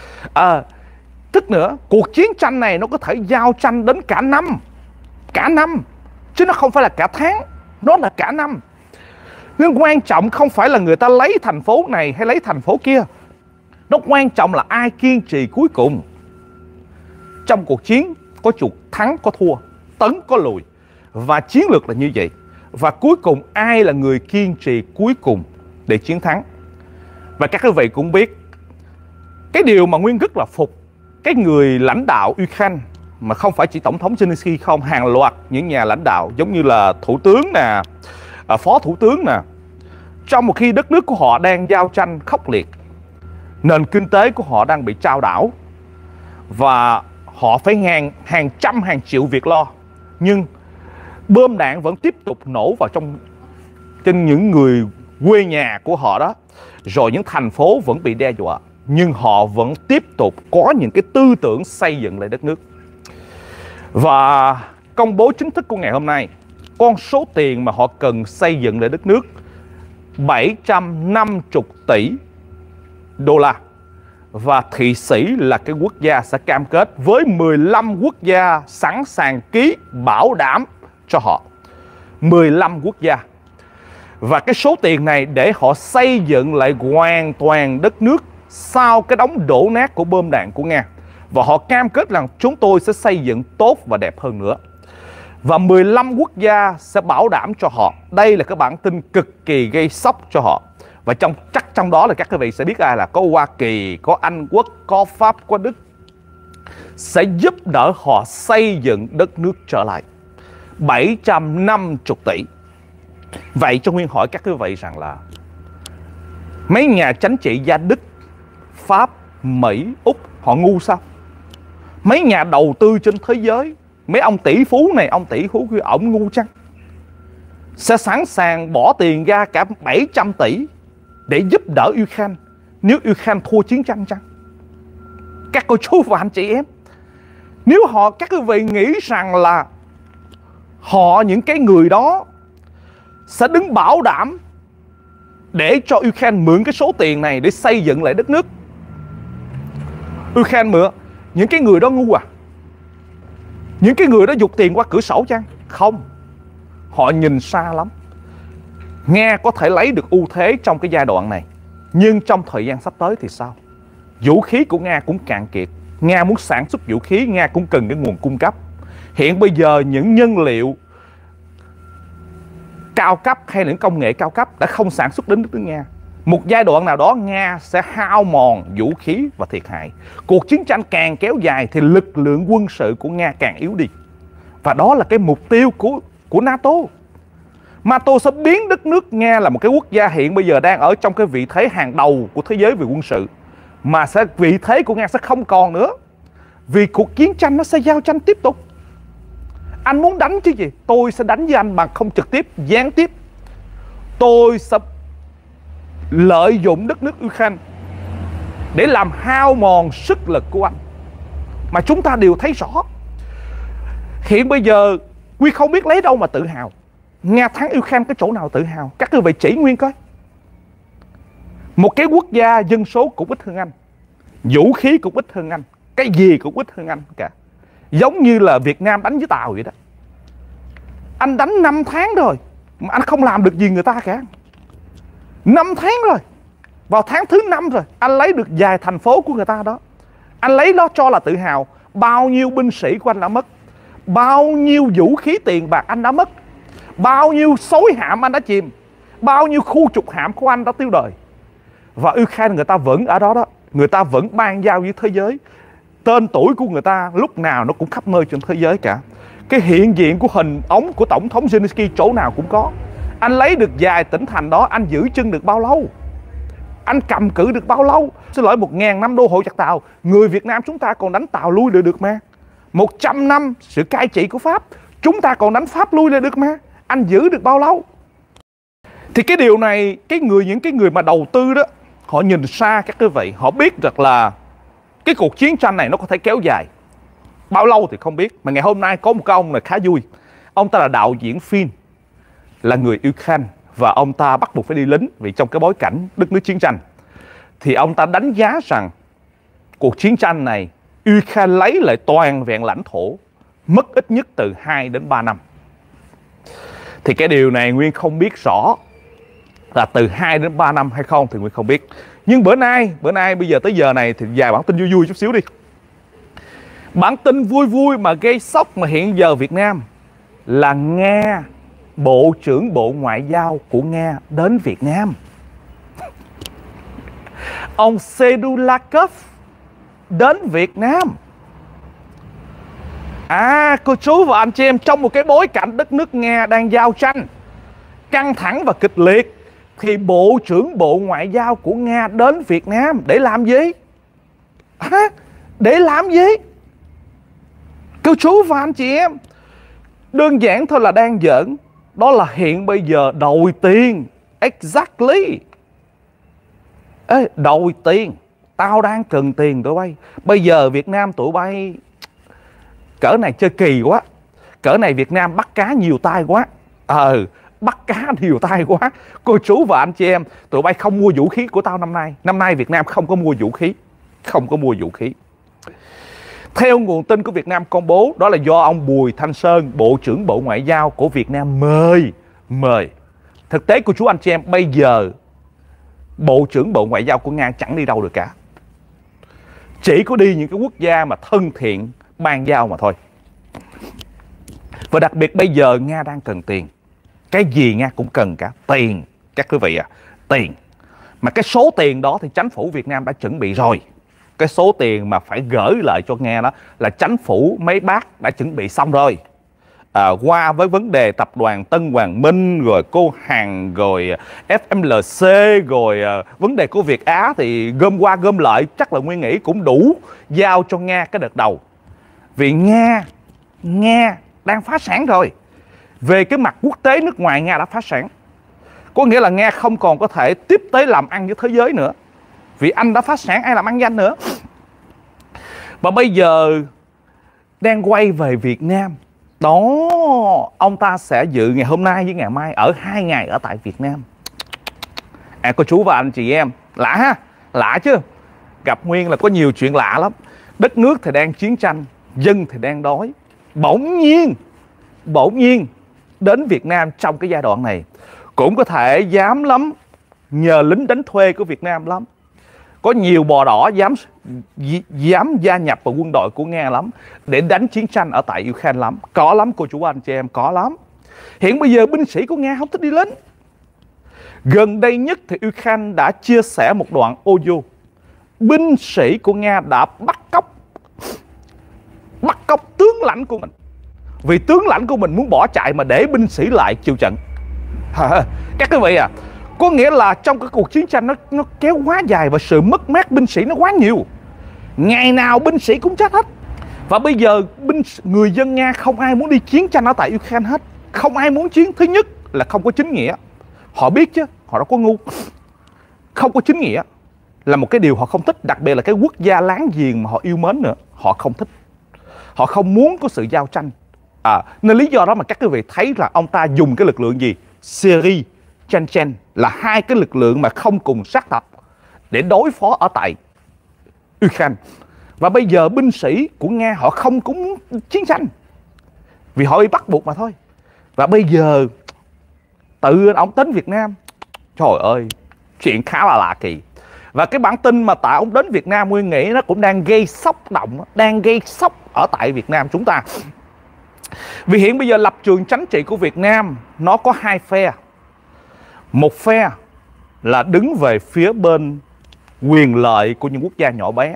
Tức nữa, cuộc chiến tranh này nó có thể giao tranh đến cả năm. Cả năm. Chứ nó không phải là cả tháng. Nó là cả năm. Nhưng quan trọng không phải là người ta lấy thành phố này hay lấy thành phố kia. Nó quan trọng là ai kiên trì cuối cùng. Trong cuộc chiến có chuột thắng có thua, tấn có lùi. Và chiến lược là như vậy. Và cuối cùng ai là người kiên trì cuối cùng để chiến thắng. Và các quý vị cũng biết, cái điều mà Nguyên rất là phục cái người lãnh đạo Ukraine, mà không phải chỉ Tổng thống Zelensky không, hàng loạt những nhà lãnh đạo giống như là Thủ tướng nè, Phó Thủ tướng nè, trong một khi đất nước của họ đang giao tranh khốc liệt, nền kinh tế của họ đang bị trao đảo và họ phải hàng trăm hàng triệu việc lo, nhưng bom đạn vẫn tiếp tục nổ vào trên những người quê nhà của họ đó, rồi những thành phố vẫn bị đe dọa, nhưng họ vẫn tiếp tục có những cái tư tưởng xây dựng lại đất nước. Và công bố chính thức của ngày hôm nay, con số tiền mà họ cần xây dựng lại đất nước 750 tỷ đô la. Và Thụy Sĩ là cái quốc gia sẽ cam kết với 15 quốc gia sẵn sàng ký bảo đảm cho họ. 15 quốc gia. Và cái số tiền này để họ xây dựng lại hoàn toàn đất nước sau cái đống đổ nát của bom đạn của Nga. Và họ cam kết rằng chúng tôi sẽ xây dựng tốt và đẹp hơn nữa. Và 15 quốc gia sẽ bảo đảm cho họ. Đây là cái bản tin cực kỳ gây sốc cho họ. Và chắc trong đó là các quý vị sẽ biết ai là có Hoa Kỳ, có Anh Quốc, có Pháp, có Đức sẽ giúp đỡ họ xây dựng đất nước trở lại. 750 tỷ. Vậy cho Nguyên hỏi các quý vị rằng là mấy nhà chính trị gia Đức, Pháp, Mỹ, Úc họ ngu sao? Mấy nhà đầu tư trên thế giới, mấy ông tỷ phú này, ông tỷ phú kia, ổng ngu chăng? Sẽ sẵn sàng bỏ tiền ra cả 700 tỷ để giúp đỡ Ukraine nếu Ukraine thua chiến tranh chăng? Các cô chú và anh chị em, nếu các quý vị nghĩ rằng là những cái người đó sẽ đứng bảo đảm để cho Ukraine mượn cái số tiền này để xây dựng lại đất nước, Ukraine mượn, những cái người đó ngu à? Những cái người đó giục tiền qua cửa sổ chăng? Không. Họ nhìn xa lắm. Nga có thể lấy được ưu thế trong cái giai đoạn này, nhưng trong thời gian sắp tới thì sao? Vũ khí của Nga cũng cạn kiệt. Nga muốn sản xuất vũ khí, Nga cũng cần cái nguồn cung cấp. Hiện bây giờ những nhân liệu cao cấp hay những công nghệ cao cấp đã không sản xuất đến nước Nga. Một giai đoạn nào đó Nga sẽ hao mòn vũ khí và thiệt hại. Cuộc chiến tranh càng kéo dài thì lực lượng quân sự của Nga càng yếu đi. Và đó là cái mục tiêu của NATO. NATO sẽ biến đất nước Nga là một cái quốc gia hiện bây giờ đang ở trong cái vị thế hàng đầu của thế giới về quân sự. Mà vị thế của Nga sẽ không còn nữa. Vì cuộc chiến tranh nó sẽ giao tranh tiếp tục. Anh muốn đánh chứ gì? Tôi sẽ đánh với anh bằng không trực tiếp, gián tiếp. Tôi sẽ lợi dụng đất nước Ukraine để làm hao mòn sức lực của anh. Mà chúng ta đều thấy rõ. Hiện bây giờ Quy không biết lấy đâu mà tự hào. Nga thắng Ukraine cái chỗ nào tự hào? Các quý vị chỉ Nguyên coi. Một cái quốc gia dân số cũng ít hơn anh, vũ khí cũng ít hơn anh, cái gì cũng ít hơn anh cả. Giống như là Việt Nam đánh với Tàu vậy đó. Anh đánh 5 tháng rồi mà anh không làm được gì người ta cả. 5 tháng rồi. Vào tháng thứ 5 rồi anh lấy được vài thành phố của người ta đó. Anh lấy đó cho là tự hào. Bao nhiêu binh sĩ của anh đã mất, bao nhiêu vũ khí tiền bạc anh đã mất, bao nhiêu xối hạm anh đã chìm, bao nhiêu khu trục hạm của anh đã tiêu đời. Và Ukraine người ta vẫn ở đó đó. Người ta vẫn ban giao với thế giới. Tên tuổi của người ta lúc nào nó cũng khắp nơi trên thế giới cả. Cái hiện diện của hình ống của Tổng thống Zelensky chỗ nào cũng có. Anh lấy được vài tỉnh thành đó, anh giữ chân được bao lâu? Anh cầm cự được bao lâu? Xin lỗi, 1000 năm đô hộ chặt Tàu, người Việt Nam chúng ta còn đánh Tàu lui được mà. 100 năm sự cai trị của Pháp, chúng ta còn đánh Pháp lui được mà. Anh giữ được bao lâu? Thì cái điều này, những cái người mà đầu tư đó, họ nhìn xa các quý vị. Họ biết được là cái cuộc chiến tranh này nó có thể kéo dài bao lâu thì không biết. Mà ngày hôm nay có một cái ông này khá vui. Ông ta là đạo diễn phim, là người Ukraine, và ông ta bắt buộc phải đi lính vì trong cái bối cảnh đất nước chiến tranh. Thì ông ta đánh giá rằng cuộc chiến tranh này Ukraine lấy lại toàn vẹn lãnh thổ mất ít nhất từ 2 đến 3 năm. Thì cái điều này Nguyên không biết rõ là từ 2 đến 3 năm hay không thì Nguyên không biết. Nhưng bữa nay bây giờ tới giờ này thì vài bản tin vui vui chút xíu đi. Bản tin vui vui mà gây sốc mà hiện giờ Việt Nam là Nga, Bộ trưởng Bộ Ngoại giao của Nga đến Việt Nam. Ông Sedulakov đến Việt Nam. Cô chú và anh chị em, trong một cái bối cảnh đất nước Nga đang giao tranh căng thẳng và kịch liệt, thì Bộ trưởng Bộ Ngoại giao của Nga đến Việt Nam để làm gì? Để làm gì? Cô chú và anh chị em, đơn giản thôi là đang giỡn. Đó là hiện bây giờ đòi tiền. Exactly. Đòi tiền. Tao đang cần tiền tụi bay. Bây giờ Việt Nam tụi bay cỡ này chơi kỳ quá. Cỡ này Việt Nam bắt cá nhiều tay quá. Bắt cá nhiều tay quá. Cô chú và anh chị em, tụi bay không mua vũ khí của tao năm nay. Năm nay Việt Nam không có mua vũ khí. Không có mua vũ khí. Theo nguồn tin của Việt Nam công bố, đó là do ông Bùi Thanh Sơn, Bộ trưởng Bộ Ngoại giao của Việt Nam mời. Thực tế của chú anh chị em, bây giờ Bộ trưởng Bộ Ngoại giao của Nga chẳng đi đâu được cả. Chỉ có đi những cái quốc gia mà thân thiện ban giao mà thôi. Và đặc biệt bây giờ Nga đang cần tiền. Cái gì Nga cũng cần cả. Tiền, các quý vị tiền. Mà cái số tiền đó thì chính phủ Việt Nam đã chuẩn bị rồi. Cái số tiền mà phải gửi lại cho Nga đó là chính phủ mấy bác đã chuẩn bị xong rồi. Qua với vấn đề tập đoàn Tân Hoàng Minh, rồi cô Hằng, rồi FMLC, rồi vấn đề của Việt Á thì gom qua gom lại chắc là Nguyên nghĩ cũng đủ giao cho Nga cái đợt đầu. Vì Nga đang phá sản rồi. Về cái mặt quốc tế nước ngoài Nga đã phá sản. Có nghĩa là Nga không còn có thể tiếp tế làm ăn với thế giới nữa. Vì anh đã phá sản, ai làm ăn với anh nữa. Và bây giờ đang quay về Việt Nam. Đó, ông ta sẽ dự ngày hôm nay với ngày mai ở 2 ngày ở tại Việt Nam. Cô chú và anh chị em, lạ ha, lạ chứ. Gặp Nguyên là có nhiều chuyện lạ lắm. Đất nước thì đang chiến tranh, dân thì đang đói. Bỗng nhiên đến Việt Nam trong cái giai đoạn này cũng có thể dám lắm, nhờ lính đánh thuê của Việt Nam lắm. Có nhiều bò đỏ dám gia nhập vào quân đội của Nga lắm, để đánh chiến tranh ở tại Ukraine lắm. Có lắm cô chú anh chị em, có lắm. Hiện bây giờ binh sĩ của Nga không thích đi lính. Gần đây nhất thì Ukraine đã chia sẻ một đoạn audio. Binh sĩ của Nga đã bắt cóc tướng lãnh của mình. Vì tướng lãnh của mình muốn bỏ chạy mà để binh sĩ lại chịu trận. Các quý vị có nghĩa là trong cái cuộc chiến tranh nó kéo quá dài và sự mất mát binh sĩ nó quá nhiều. Ngày nào binh sĩ cũng chết hết. Và bây giờ người dân Nga không ai muốn đi chiến tranh ở tại Ukraine hết. Không ai muốn chiến. Thứ nhất là không có chính nghĩa. Họ biết chứ, họ đâu có ngu. Không có chính nghĩa là một cái điều họ không thích. Đặc biệt là cái quốc gia láng giềng mà họ yêu mến nữa, họ không thích. Họ không muốn có sự giao tranh. Nên lý do đó mà các quý vị thấy là ông ta dùng cái lực lượng gì? Syria, Chechen là hai cái lực lượng mà không cùng sắc tộc để đối phó ở tại Ukraine. Và bây giờ binh sĩ của Nga họ không cũng muốn chiến tranh vì họ bị bắt buộc mà thôi. Và bây giờ tự ông đến Việt Nam, trời ơi, chuyện khá là lạ kỳ. Và cái bản tin mà tại ông đến Việt Nam, Nguyên nghĩ nó cũng đang gây sốc động, đang gây sốc ở tại Việt Nam chúng ta. Vì hiện bây giờ lập trường chính trị của Việt Nam nó có hai phe. Một phe là đứng về phía bên quyền lợi của những quốc gia nhỏ bé,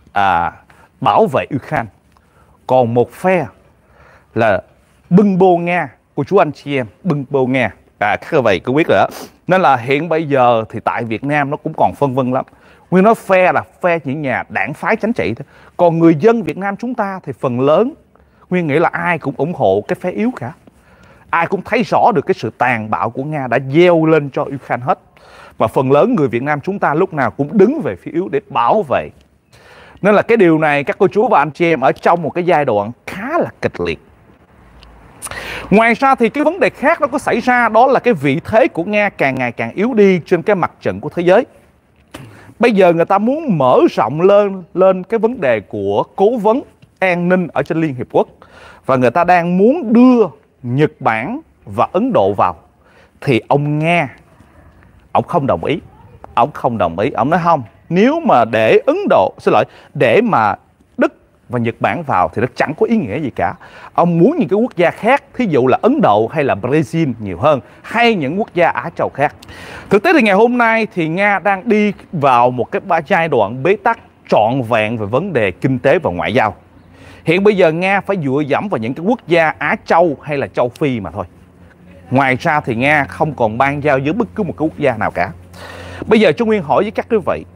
bảo vệ Ukraine. Còn một phe là bưng bô Nga, cô chú anh chị em, bưng bô Nga. Các vị cứ biết rồi đó. Nên là hiện bây giờ thì tại Việt Nam nó cũng còn phân vân lắm. Nguyên nói phe là phe những nhà đảng phái chính trị thôi. Còn người dân Việt Nam chúng ta thì phần lớn Nguyên nghĩ là ai cũng ủng hộ cái phe yếu cả. Ai cũng thấy rõ được cái sự tàn bạo của Nga đã gieo lên cho Ukraine hết. Và phần lớn người Việt Nam chúng ta lúc nào cũng đứng về phía yếu để bảo vệ. Nên là cái điều này các cô chú và anh chị em ở trong một cái giai đoạn khá là kịch liệt. Ngoài ra thì cái vấn đề khác nó có xảy ra, đó là cái vị thế của Nga càng ngày càng yếu đi trên cái mặt trận của thế giới. Bây giờ người ta muốn mở rộng lên cái vấn đề của cố vấn an ninh ở trên Liên Hiệp Quốc. Và người ta đang muốn đưa Nhật Bản và Ấn Độ vào. Thì ông Nga, ông không đồng ý. Ông nói không, nếu mà để để mà Đức và Nhật Bản vào thì nó chẳng có ý nghĩa gì cả. Ông muốn những cái quốc gia khác, thí dụ là Ấn Độ hay là Brazil nhiều hơn, hay những quốc gia Á Châu khác. Thực tế thì ngày hôm nay thì Nga đang đi vào một cái giai đoạn bế tắc trọn vẹn về vấn đề kinh tế và ngoại giao. Hiện bây giờ Nga phải dựa dẫm vào những cái quốc gia Á Châu hay là châu Phi mà thôi. Ngoài ra thì Nga không còn ban giao với bất cứ một cái quốc gia nào cả. Bây giờ cho Nguyên hỏi với các quý vị,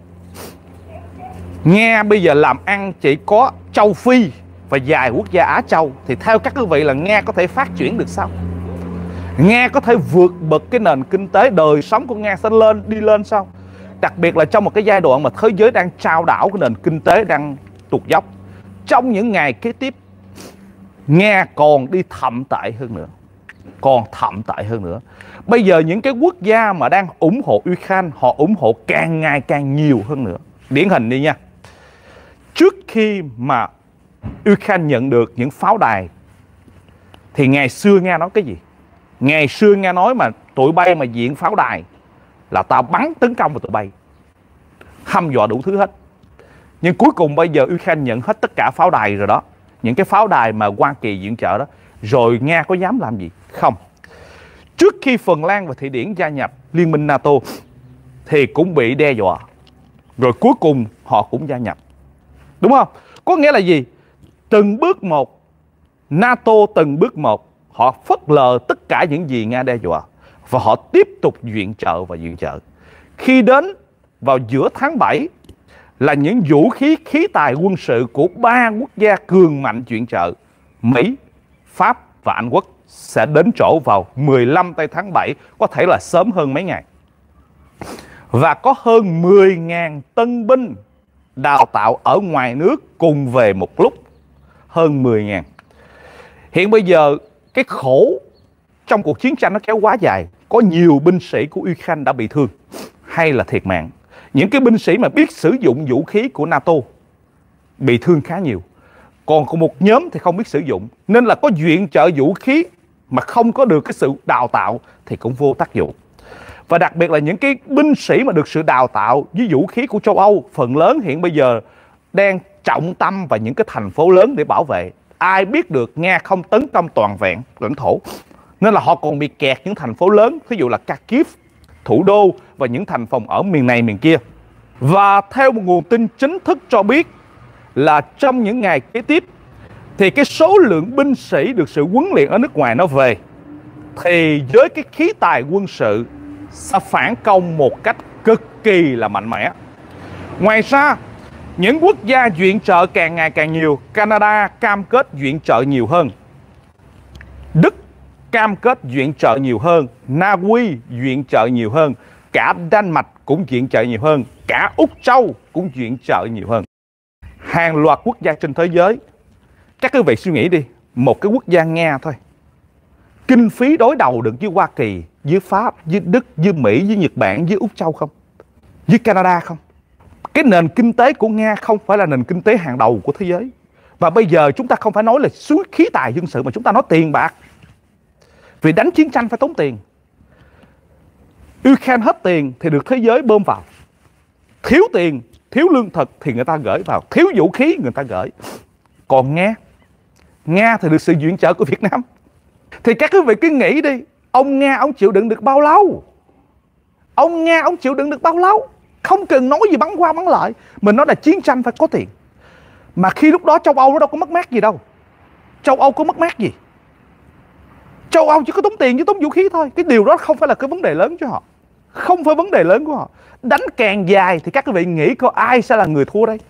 Nga bây giờ làm ăn chỉ có châu Phi và vài quốc gia Á Châu, thì theo các quý vị là Nga có thể phát triển được sao? Nga có thể vượt bậc cái nền kinh tế, đời sống của Nga sẽ đi lên sao? Đặc biệt là trong một cái giai đoạn mà thế giới đang trao đảo, cái nền kinh tế đang tụt dốc. Trong những ngày kế tiếp, Nga còn đi thậm tệ hơn nữa. Còn thậm tệ hơn nữa. Bây giờ những cái quốc gia mà đang ủng hộ Ukraine, họ ủng hộ càng ngày càng nhiều hơn nữa. Điển hình đi nha. Trước khi mà Ukraine nhận được những pháo đài thì ngày xưa Nga nói cái gì? Ngày xưa Nga nói mà tụi bay mà diện pháo đài là tao bắn tấn công vào tụi bay, hăm dọa đủ thứ hết. Nhưng cuối cùng bây giờ Ukraine nhận hết tất cả pháo đài rồi đó, những cái pháo đài mà Hoa Kỳ viện trợ đó, rồi Nga có dám làm gì? Không. Trước khi Phần Lan và Thụy Điển gia nhập Liên minh NATO thì cũng bị đe dọa, rồi cuối cùng họ cũng gia nhập. Đúng không? Có nghĩa là gì? Từng bước một, NATO từng bước một, họ phớt lờ tất cả những gì Nga đe dọa và họ tiếp tục viện trợ và viện trợ. Khi đến vào giữa tháng 7 là những vũ khí, khí tài quân sự của 3 quốc gia cường mạnh viện trợ, Mỹ, Pháp và Anh Quốc sẽ đến chỗ vào 15 tây tháng 7, có thể là sớm hơn mấy ngày. Và có hơn 10.000 tân binh đào tạo ở ngoài nước cùng về một lúc. Hơn 10.000. Hiện bây giờ cái khổ trong cuộc chiến tranh nó kéo quá dài. Có nhiều binh sĩ của Ukraine đã bị thương hay là thiệt mạng. Những cái binh sĩ mà biết sử dụng vũ khí của NATO bị thương khá nhiều. Còn có một nhóm thì không biết sử dụng. Nên là có viện trợ vũ khí mà không có được cái sự đào tạo thì cũng vô tác dụng. Và đặc biệt là những cái binh sĩ mà được sự đào tạo với vũ khí của châu Âu, phần lớn hiện bây giờ đang trọng tâm vào những cái thành phố lớn để bảo vệ. Ai biết được Nga không tấn công toàn vẹn lãnh thổ, nên là họ còn bị kẹt những thành phố lớn, ví dụ là Kharkiv, thủ đô và những thành phòng ở miền này miền kia. Và theo một nguồn tin chính thức cho biết là trong những ngày kế tiếp thì cái số lượng binh sĩ được sự huấn luyện ở nước ngoài nó về, thì với cái khí tài quân sự sẽ phản công một cách cực kỳ là mạnh mẽ. Ngoài ra, những quốc gia viện trợ càng ngày càng nhiều. Canada cam kết viện trợ nhiều hơn, Đức cam kết viện trợ nhiều hơn, Na Uy viện trợ nhiều hơn, cả Đan Mạch cũng viện trợ nhiều hơn, cả Úc Châu cũng viện trợ nhiều hơn. Hàng loạt quốc gia trên thế giới. Các quý vị suy nghĩ đi, một cái quốc gia Nga thôi, kinh phí đối đầu được với Hoa Kỳ, với Pháp, với Đức, với Mỹ, với Nhật Bản, với Úc Châu không? Với Canada không? Cái nền kinh tế của Nga không phải là nền kinh tế hàng đầu của thế giới. Và bây giờ chúng ta không phải nói là suối khí tài dân sự, mà chúng ta nói tiền bạc. Vì đánh chiến tranh phải tốn tiền. Ukraine hết tiền thì được thế giới bơm vào. Thiếu tiền, thiếu lương thực thì người ta gửi vào. Thiếu vũ khí người ta gửi. Còn Nga thì được sự viện trợ của Việt Nam. Thì các quý vị cứ nghĩ đi, ông Nga ông chịu đựng được bao lâu? Ông Nga ông chịu đựng được bao lâu? Không cần nói gì bắn qua bắn lại, mình nói là chiến tranh phải có tiền. Mà khi lúc đó châu Âu nó đâu có mất mát gì đâu. Châu Âu có mất mát gì? Châu Âu chỉ có tốn tiền với tốn vũ khí thôi. Cái điều đó không phải là cái vấn đề lớn cho họ. Không phải vấn đề lớn của họ. Đánh càng dài thì các quý vị nghĩ coi ai sẽ là người thua đây?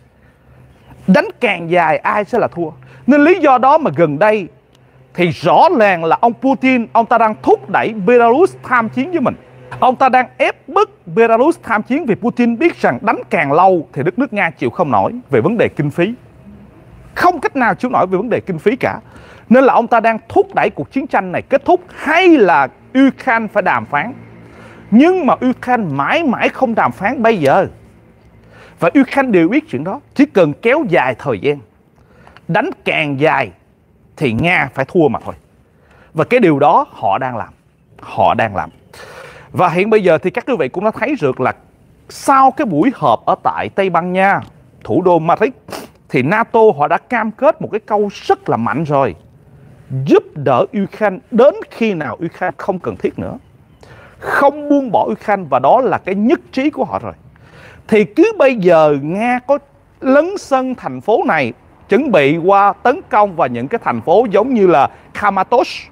Đánh càng dài ai sẽ là thua? Nên lý do đó mà gần đây thì rõ ràng là ông Putin, ông ta đang thúc đẩy Belarus tham chiến với mình. Ông ta đang ép bức Belarus tham chiến vì Putin biết rằng đánh càng lâu thì đất nước Nga chịu không nổi về vấn đề kinh phí. Không cách nào chịu nổi về vấn đề kinh phí cả. Nên là ông ta đang thúc đẩy cuộc chiến tranh này kết thúc, hay là Ukraine phải đàm phán. Nhưng mà Ukraine mãi mãi không đàm phán bây giờ. Và Ukraine đều biết chuyện đó. Chỉ cần kéo dài thời gian, đánh càng dài thì Nga phải thua mà thôi. Và cái điều đó họ đang làm. Họ đang làm. Và hiện bây giờ thì các quý vị cũng đã thấy được là sau cái buổi họp ở tại Tây Ban Nha, thủ đô Madrid, thì NATO họ đã cam kết một cái câu rất là mạnh rồi: giúp đỡ Ukraine đến khi nào Ukraine không cần thiết nữa. Không buông bỏ Ukraine, và đó là cái nhất trí của họ rồi. Thì cứ bây giờ Nga có lấn sân thành phố này, chuẩn bị qua tấn công vào những cái thành phố giống như là Kramatorsk,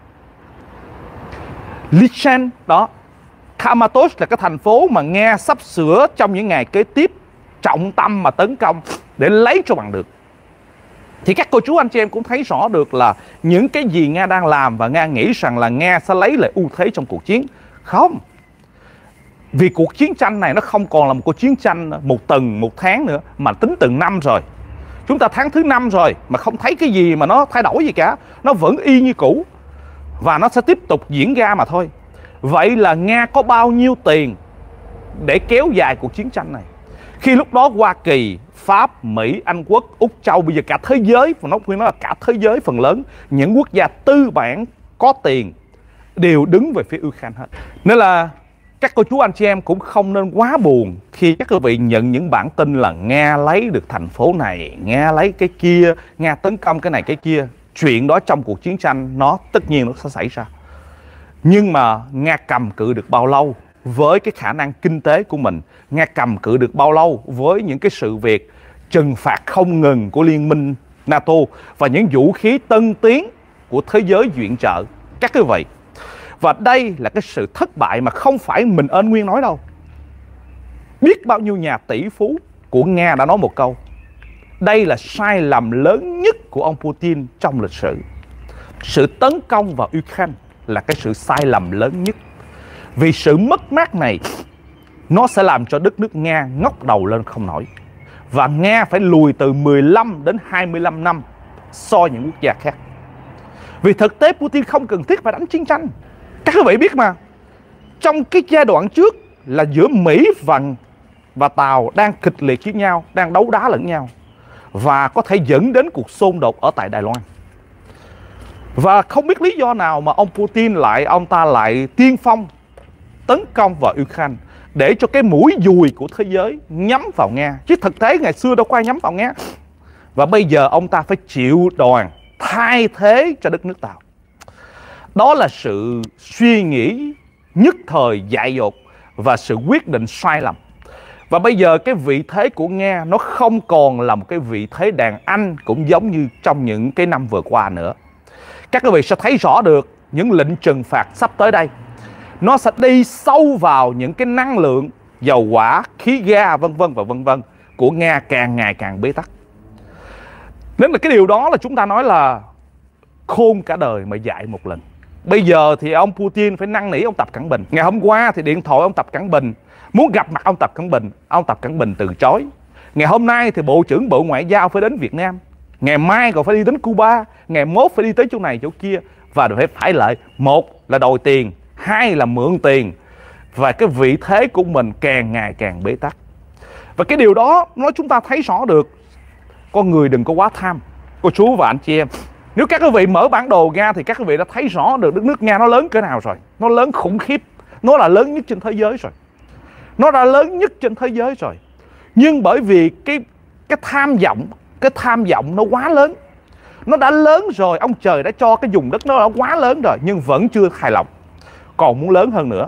Lysychansk đó. Kramatorsk là cái thành phố mà Nga sắp sửa trong những ngày kế tiếp trọng tâm mà tấn công để lấy cho bằng được. Thì các cô chú anh chị em cũng thấy rõ được là những cái gì Nga đang làm, và Nga nghĩ rằng là Nga sẽ lấy lại ưu thế trong cuộc chiến. Không. Vì cuộc chiến tranh này nó không còn là một cuộc chiến tranh một tuần, một tháng nữa, mà tính từng năm rồi. Chúng ta tháng thứ 5 rồi mà không thấy cái gì mà nó thay đổi gì cả. Nó vẫn y như cũ. Và nó sẽ tiếp tục diễn ra mà thôi. Vậy là Nga có bao nhiêu tiền để kéo dài cuộc chiến tranh này? Khi lúc đó Hoa Kỳ, Pháp, Mỹ, Anh Quốc, Úc Châu, bây giờ cả thế giới, và nó khuyên nói là cả thế giới phần lớn, những quốc gia tư bản có tiền đều đứng về phía Ukraine hết. Nên là các cô chú anh chị em cũng không nên quá buồn khi các quý vị nhận những bản tin là Nga lấy được thành phố này, Nga lấy cái kia, Nga tấn công cái này cái kia. Chuyện đó trong cuộc chiến tranh nó tất nhiên nó sẽ xảy ra. Nhưng mà Nga cầm cự được bao lâu với cái khả năng kinh tế của mình? Nga cầm cự được bao lâu với những cái sự việc trừng phạt không ngừng của Liên minh NATO và những vũ khí tân tiến của thế giới viện trợ? Các quý vị, và đây là cái sự thất bại mà không phải mình Ân Nguyên nói đâu. Biết bao nhiêu nhà tỷ phú của Nga đã nói một câu: đây là sai lầm lớn nhất của ông Putin trong lịch sử. Sự tấn công vào Ukraine là cái sự sai lầm lớn nhất. Vì sự mất mát này nó sẽ làm cho đất nước Nga ngóc đầu lên không nổi. Và Nga phải lùi từ 15 đến 25 năm so với những quốc gia khác. Vì thực tế Putin không cần thiết phải đánh chiến tranh. Các quý vị biết mà, trong cái giai đoạn trước là giữa Mỹ và Tàu đang kịch liệt với nhau, đang đấu đá lẫn nhau, và có thể dẫn đến cuộc xung đột ở tại Đài Loan. Và không biết lý do nào mà ông Putin ông ta lại tiên phong tấn công vào Ukraine để cho cái mũi dùi của thế giới nhắm vào Nga. Chứ thực tế ngày xưa đâu có ai nhắm vào Nga. Và bây giờ ông ta phải chịu đòn thay thế cho đất nước Tàu. Đó là sự suy nghĩ nhất thời dại dột và sự quyết định sai lầm. Và bây giờ cái vị thế của Nga nó không còn là một cái vị thế đàn anh cũng giống như trong những cái năm vừa qua nữa. Các quý vị sẽ thấy rõ được những lệnh trừng phạt sắp tới đây. Nó sẽ đi sâu vào những cái năng lượng, dầu hỏa, khí ga vân vân của Nga càng ngày càng bế tắc. Nên là cái điều đó là chúng ta nói là khôn cả đời mà dạy một lần. Bây giờ thì ông Putin phải năn nỉ ông Tập Cận Bình. Ngày hôm qua thì điện thoại ông Tập Cận Bình muốn gặp mặt ông Tập Cận Bình từ chối. Ngày hôm nay thì Bộ trưởng Bộ Ngoại giao phải đến Việt Nam. Ngày mai còn phải đi đến Cuba. Ngày mốt phải đi tới chỗ này chỗ kia. Và phải lại, một là đòi tiền, hai là mượn tiền. Và cái vị thế của mình càng ngày càng bế tắc. Và cái điều đó nói chúng ta thấy rõ được con người đừng có quá tham. Cô chú và anh chị em, nếu các quý vị mở bản đồ Nga thì các quý vị đã thấy rõ được đất nước Nga nó lớn cỡ nào rồi. Nó lớn khủng khiếp. Nó là lớn nhất trên thế giới rồi. Nó đã lớn nhất trên thế giới rồi. Nhưng bởi vì cái tham vọng nó quá lớn. Nó đã lớn rồi, ông trời đã cho cái vùng đất nó đã quá lớn rồi, nhưng vẫn chưa hài lòng, còn muốn lớn hơn nữa.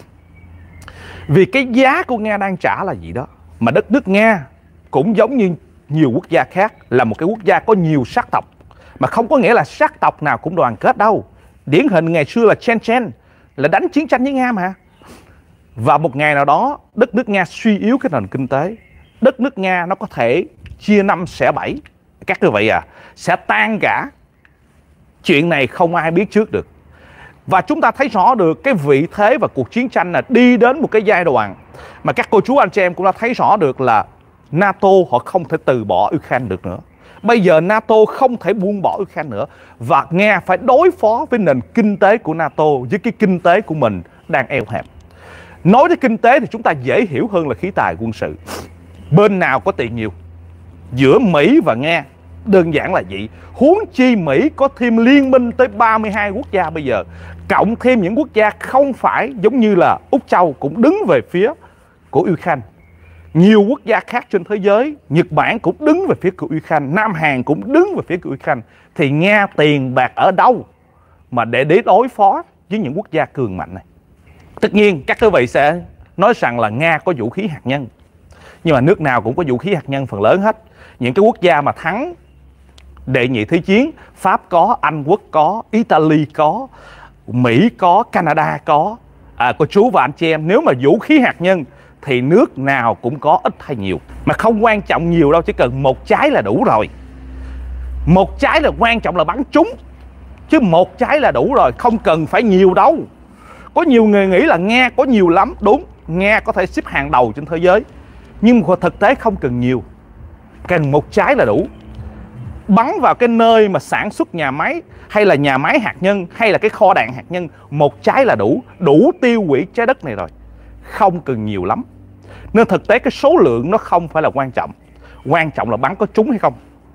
Vì cái giá của Nga đang trả là gì đó. Mà đất nước Nga cũng giống như nhiều quốc gia khác, là một cái quốc gia có nhiều sắc tộc. Mà không có nghĩa là sắc tộc nào cũng đoàn kết đâu. Điển hình ngày xưa là Chechen là đánh chiến tranh với Nga mà. Và một ngày nào đó đất nước Nga suy yếu cái nền kinh tế, đất nước Nga nó có thể chia năm xẻ bảy. Các quý vị sẽ tan cả. Chuyện này không ai biết trước được. Và chúng ta thấy rõ được cái vị thế và cuộc chiến tranh là đi đến một cái giai đoạn mà các cô chú anh chị em cũng đã thấy rõ được là NATO họ không thể từ bỏ Ukraine được nữa. Bây giờ NATO không thể buông bỏ Ukraine nữa. Và Nga phải đối phó với nền kinh tế của NATO với cái kinh tế của mình đang eo hẹp. Nói đến kinh tế thì chúng ta dễ hiểu hơn là khí tài quân sự. Bên nào có tiền nhiều? Giữa Mỹ và Nga. Đơn giản là vậy. Huống chi Mỹ có thêm liên minh tới 32 quốc gia bây giờ. Cộng thêm những quốc gia không phải giống như là Úc Châu cũng đứng về phía của Ukraine. Nhiều quốc gia khác trên thế giới, Nhật Bản cũng đứng về phía của Ukraine, Nam Hàn cũng đứng về phía của Ukraine. Thì Nga tiền bạc ở đâu mà để đối phó với những quốc gia cường mạnh này? Tất nhiên các quý vị sẽ nói rằng là Nga có vũ khí hạt nhân. Nhưng mà nước nào cũng có vũ khí hạt nhân phần lớn hết. Những cái quốc gia mà thắng Đệ nhị Thế chiến, Pháp có, Anh Quốc có, Italy có, Mỹ có, Canada có. Cô chú và anh chị em, nếu mà vũ khí hạt nhân thì nước nào cũng có, ít hay nhiều. Mà không quan trọng nhiều đâu, chỉ cần một trái là đủ rồi. Một trái là quan trọng là bắn trúng. Chứ một trái là đủ rồi, không cần phải nhiều đâu. Có nhiều người nghĩ là Nga có nhiều lắm. Đúng, Nga có thể xếp hàng đầu trên thế giới. Nhưng mà thực tế không cần nhiều, cần một trái là đủ. bắn vào cái nơi mà sản xuất nhà máy, hay là nhà máy hạt nhân, hay là cái kho đạn hạt nhân, một trái là đủ tiêu hủy trái đất này rồi, không cần nhiều lắm. Nên thực tế cái số lượng nó không phải là quan trọng, quan trọng là bắn có trúng hay không.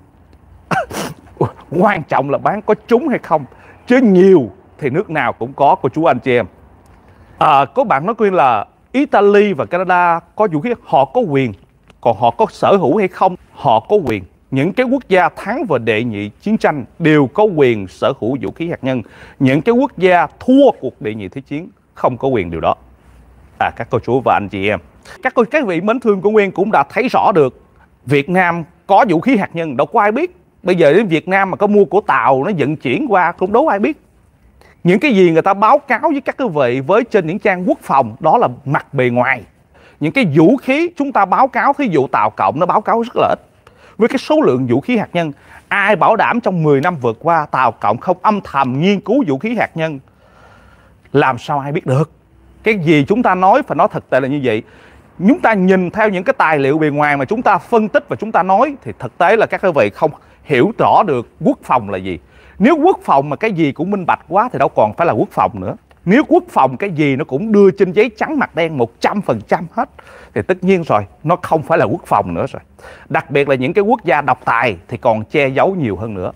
Quan trọng là bắn có trúng hay không, chứ nhiều thì nước nào cũng có, cô chú anh chị em. Có bạn nói khuyên là Italy và Canada có vũ khí, họ có quyền, còn họ có sở hữu hay không, họ có quyền. Những cái quốc gia thắng vào đệ nhị chiến tranh đều có quyền sở hữu vũ khí hạt nhân. Những cái quốc gia thua cuộc đệ nhị thế chiến không có quyền điều đó. Các cô chú và anh chị em, các vị mến thương của Nguyên cũng đã thấy rõ được Việt Nam có vũ khí hạt nhân, đâu có ai biết. Bây giờ đến Việt Nam mà có mua của Tàu nó vận chuyển qua cũng đâu ai biết. Những cái gì người ta báo cáo với các quý vị với trên những trang quốc phòng đó là mặt bề ngoài. Những cái vũ khí chúng ta báo cáo, thí dụ Tàu Cộng nó báo cáo rất là ít. Với cái số lượng vũ khí hạt nhân, ai bảo đảm trong 10 năm vừa qua Tàu Cộng không âm thầm nghiên cứu vũ khí hạt nhân? Làm sao ai biết được? Cái gì chúng ta nói phải nói thực tế là như vậy. Chúng ta nhìn theo những cái tài liệu bề ngoài mà chúng ta phân tích và chúng ta nói thì thực tế là các quý vị không hiểu rõ được quốc phòng là gì. Nếu quốc phòng mà cái gì cũng minh bạch quá thì đâu còn phải là quốc phòng nữa. Nếu quốc phòng cái gì nó cũng đưa trên giấy trắng mặt đen 100% hết thì tất nhiên rồi, nó không phải là quốc phòng nữa rồi. Đặc biệt là những cái quốc gia độc tài thì còn che giấu nhiều hơn nữa.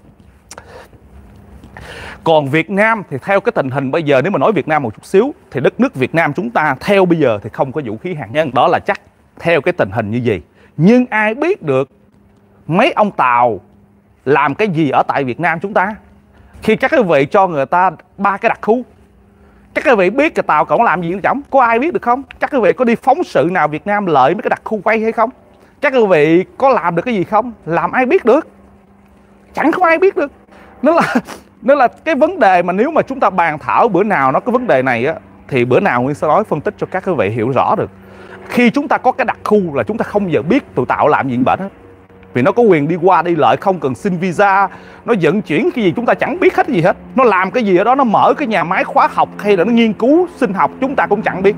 Còn Việt Nam thì theo cái tình hình bây giờ, nếu mà nói Việt Nam một chút xíu thì đất nước Việt Nam chúng ta theo bây giờ thì không có vũ khí hạt nhân. Đó là chắc theo cái tình hình như vậy. Nhưng ai biết được mấy ông Tàu làm cái gì ở tại Việt Nam chúng ta? Khi các quý vị cho người ta 3 cái đặc khu, các quý vị biết cái Tàu Cộng làm gì nữa chẳng? Có ai biết được không? Các quý vị có đi phóng sự nào Việt Nam lợi mấy cái đặc khu quay hay không? Các quý vị có làm được cái gì không? Làm ai biết được? Chẳng có ai biết được. Nên là cái vấn đề mà nếu mà chúng ta bàn thảo bữa nào nó có vấn đề này á, thì bữa nào Nguyên sẽ nói phân tích cho các quý vị hiểu rõ được. Khi chúng ta có cái đặc khu là chúng ta không bao giờ biết tụi Tàu làm gì bệnh hết. Vì nó có quyền đi qua đi lại, không cần xin visa, nó vận chuyển cái gì chúng ta chẳng biết hết gì hết. Nó làm cái gì ở đó, nó mở cái nhà máy khóa học hay là nó nghiên cứu sinh học chúng ta cũng chẳng biết.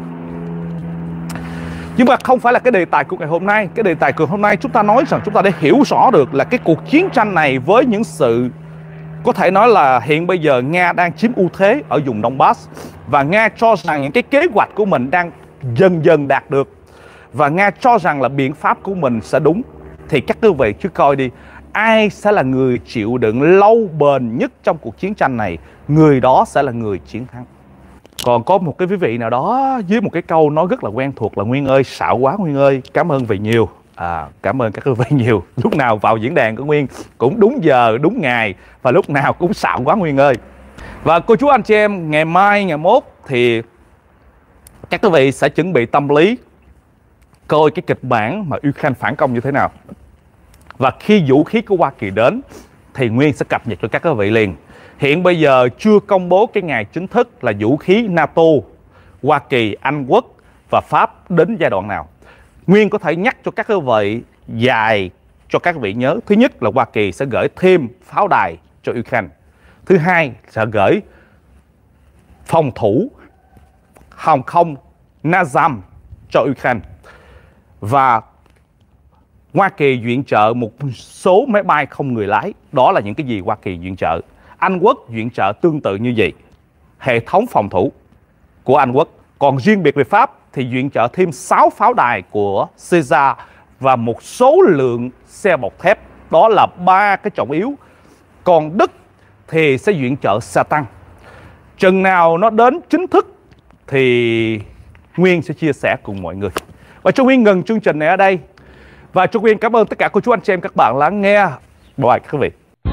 Nhưng mà không phải là cái đề tài của ngày hôm nay. Cái đề tài của hôm nay chúng ta nói rằng chúng ta để hiểu rõ được là cái cuộc chiến tranh này với những sự có thể nói là hiện bây giờ Nga đang chiếm ưu thế ở vùng Donbass. Và Nga cho rằng những cái kế hoạch của mình đang dần dần đạt được. Và Nga cho rằng là biện pháp của mình sẽ đúng. Thì các quý vị cứ coi đi, ai sẽ là người chịu đựng lâu bền nhất trong cuộc chiến tranh này, người đó sẽ là người chiến thắng. Còn có một cái quý vị nào đó với một cái câu nói rất là quen thuộc là Nguyên ơi, xạo quá Nguyên ơi, cảm ơn vì nhiều. Cảm ơn các quý vị nhiều. Lúc nào vào diễn đàn của Nguyên cũng đúng giờ, đúng ngày, và lúc nào cũng xạo quá Nguyên ơi. Và cô chú anh chị em, ngày mai, ngày mốt thì các quý vị sẽ chuẩn bị tâm lý coi cái kịch bản mà Ukraine phản công như thế nào. Và khi vũ khí của Hoa Kỳ đến thì Nguyên sẽ cập nhật cho các quý vị liền. Hiện bây giờ chưa công bố cái ngày chính thức là vũ khí NATO, Hoa Kỳ, Anh Quốc và Pháp đến giai đoạn nào. Nguyên có thể nhắc cho các quý vị dài cho các quý vị nhớ. Thứ nhất là Hoa Kỳ sẽ gửi thêm pháo đài cho Ukraine. Thứ hai sẽ gửi phòng thủ hàng không NASAM cho Ukraine. Và Hoa Kỳ viện trợ một số máy bay không người lái. Đó là những cái gì Hoa Kỳ viện trợ. Anh Quốc viện trợ tương tự như vậy, hệ thống phòng thủ của Anh Quốc. Còn riêng biệt về Pháp thì viện trợ thêm 6 pháo đài của Caesar và một số lượng xe bọc thép. Đó là 3 cái trọng yếu. Còn Đức thì sẽ viện trợ xe tăng. Chừng nào nó đến chính thức thì Nguyên sẽ chia sẻ cùng mọi người. Và cho Nguyên ngừng chương trình này ở đây. Và cho Nguyên cảm ơn tất cả cô chú anh chị em các bạn lắng nghe. Bye bye các quý vị.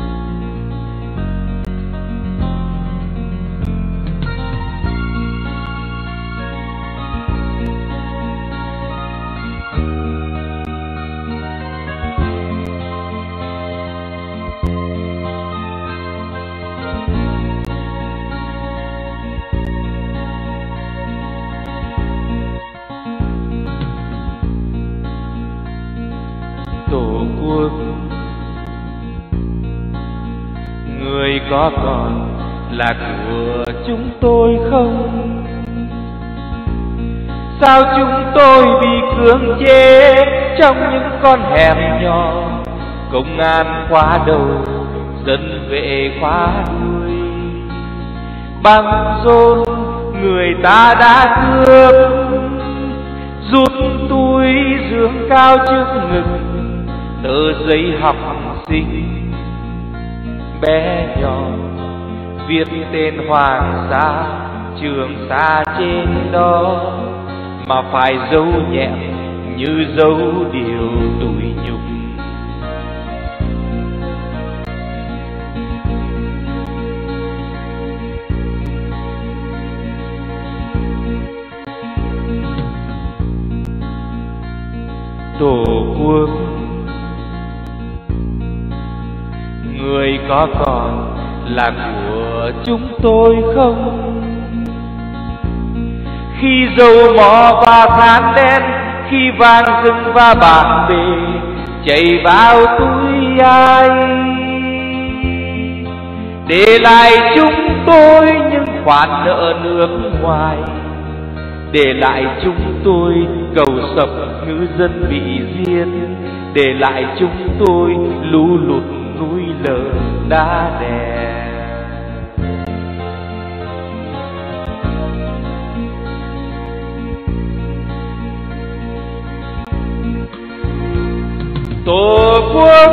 Tổ quốc người có còn là của chúng tôi không? Sao chúng tôi bị cưỡng chế trong những con hẻm nhỏ, công an khóa đầu dân vệ khóa đuôi. Băng rôn người ta đã cướp, rút túi dương cao trước ngực tờ giấy học sinh bé nhỏ, viết tên Hoàng Sa Trường Sa trên đó, mà phải dấu nhẹm như dấu điều tủi nhục. Tổ quốc người có còn là của chúng tôi không? Khi dầu mỏ và than đen, khi vàng rừng và bạc bề chảy vào túi ai, để lại chúng tôi những khoản nợ nước ngoài, để lại chúng tôi cầu sập ngư dân bị giết, để lại chúng tôi lũ lụt núi lở đá đè. Tổ quốc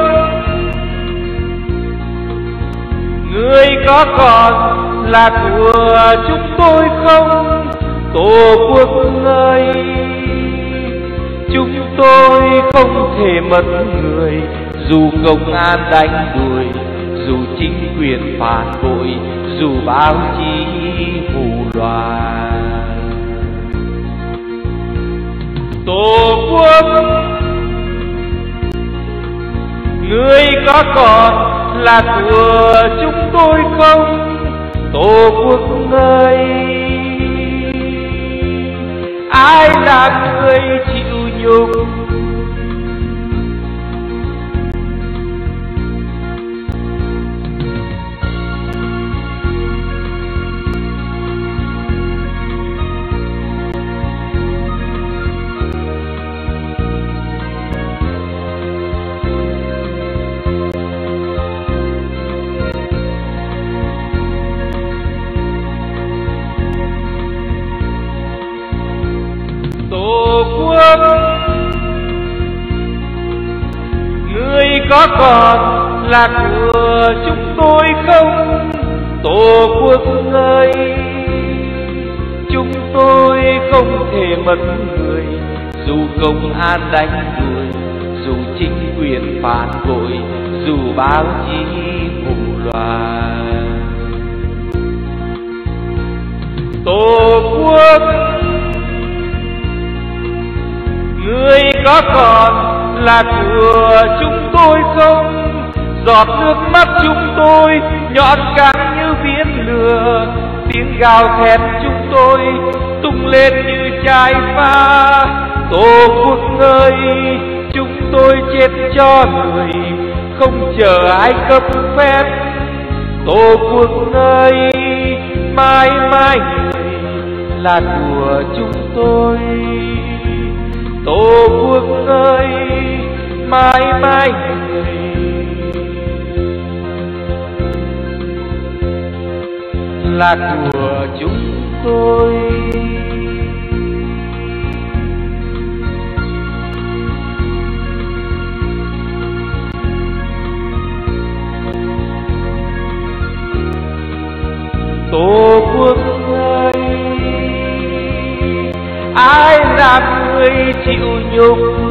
người có còn là của chúng tôi không? Tổ quốc ơi, chúng tôi không thể mất người, dù công an đánh đuổi, dù chính quyền phản bội, dù báo chí hù loạn. Tổ quốc người có còn là của chúng tôi không? Tổ quốc ơi, ai là người chịu nhục? Người có còn là của chúng tôi không? Tổ quốc ơi, chúng tôi không thể mất người, dù công an đánh đuổi, dù chính quyền phản bội, dù báo chí hù loạn. Tổ quốc người có còn là của chúng tôi không? Giọt nước mắt chúng tôi nhọn căng như viên lửa, tiếng gào thét chúng tôi tung lên như chai pha. Tổ quốc ơi, chúng tôi chết cho người, không chờ ai cấp phép. Tổ quốc ơi, mãi mãi người là của chúng tôi. Tổ quốc ơi, mãi mãi người là của chúng tôi. Tổ quốc ơi, ai làm người chịu nhục?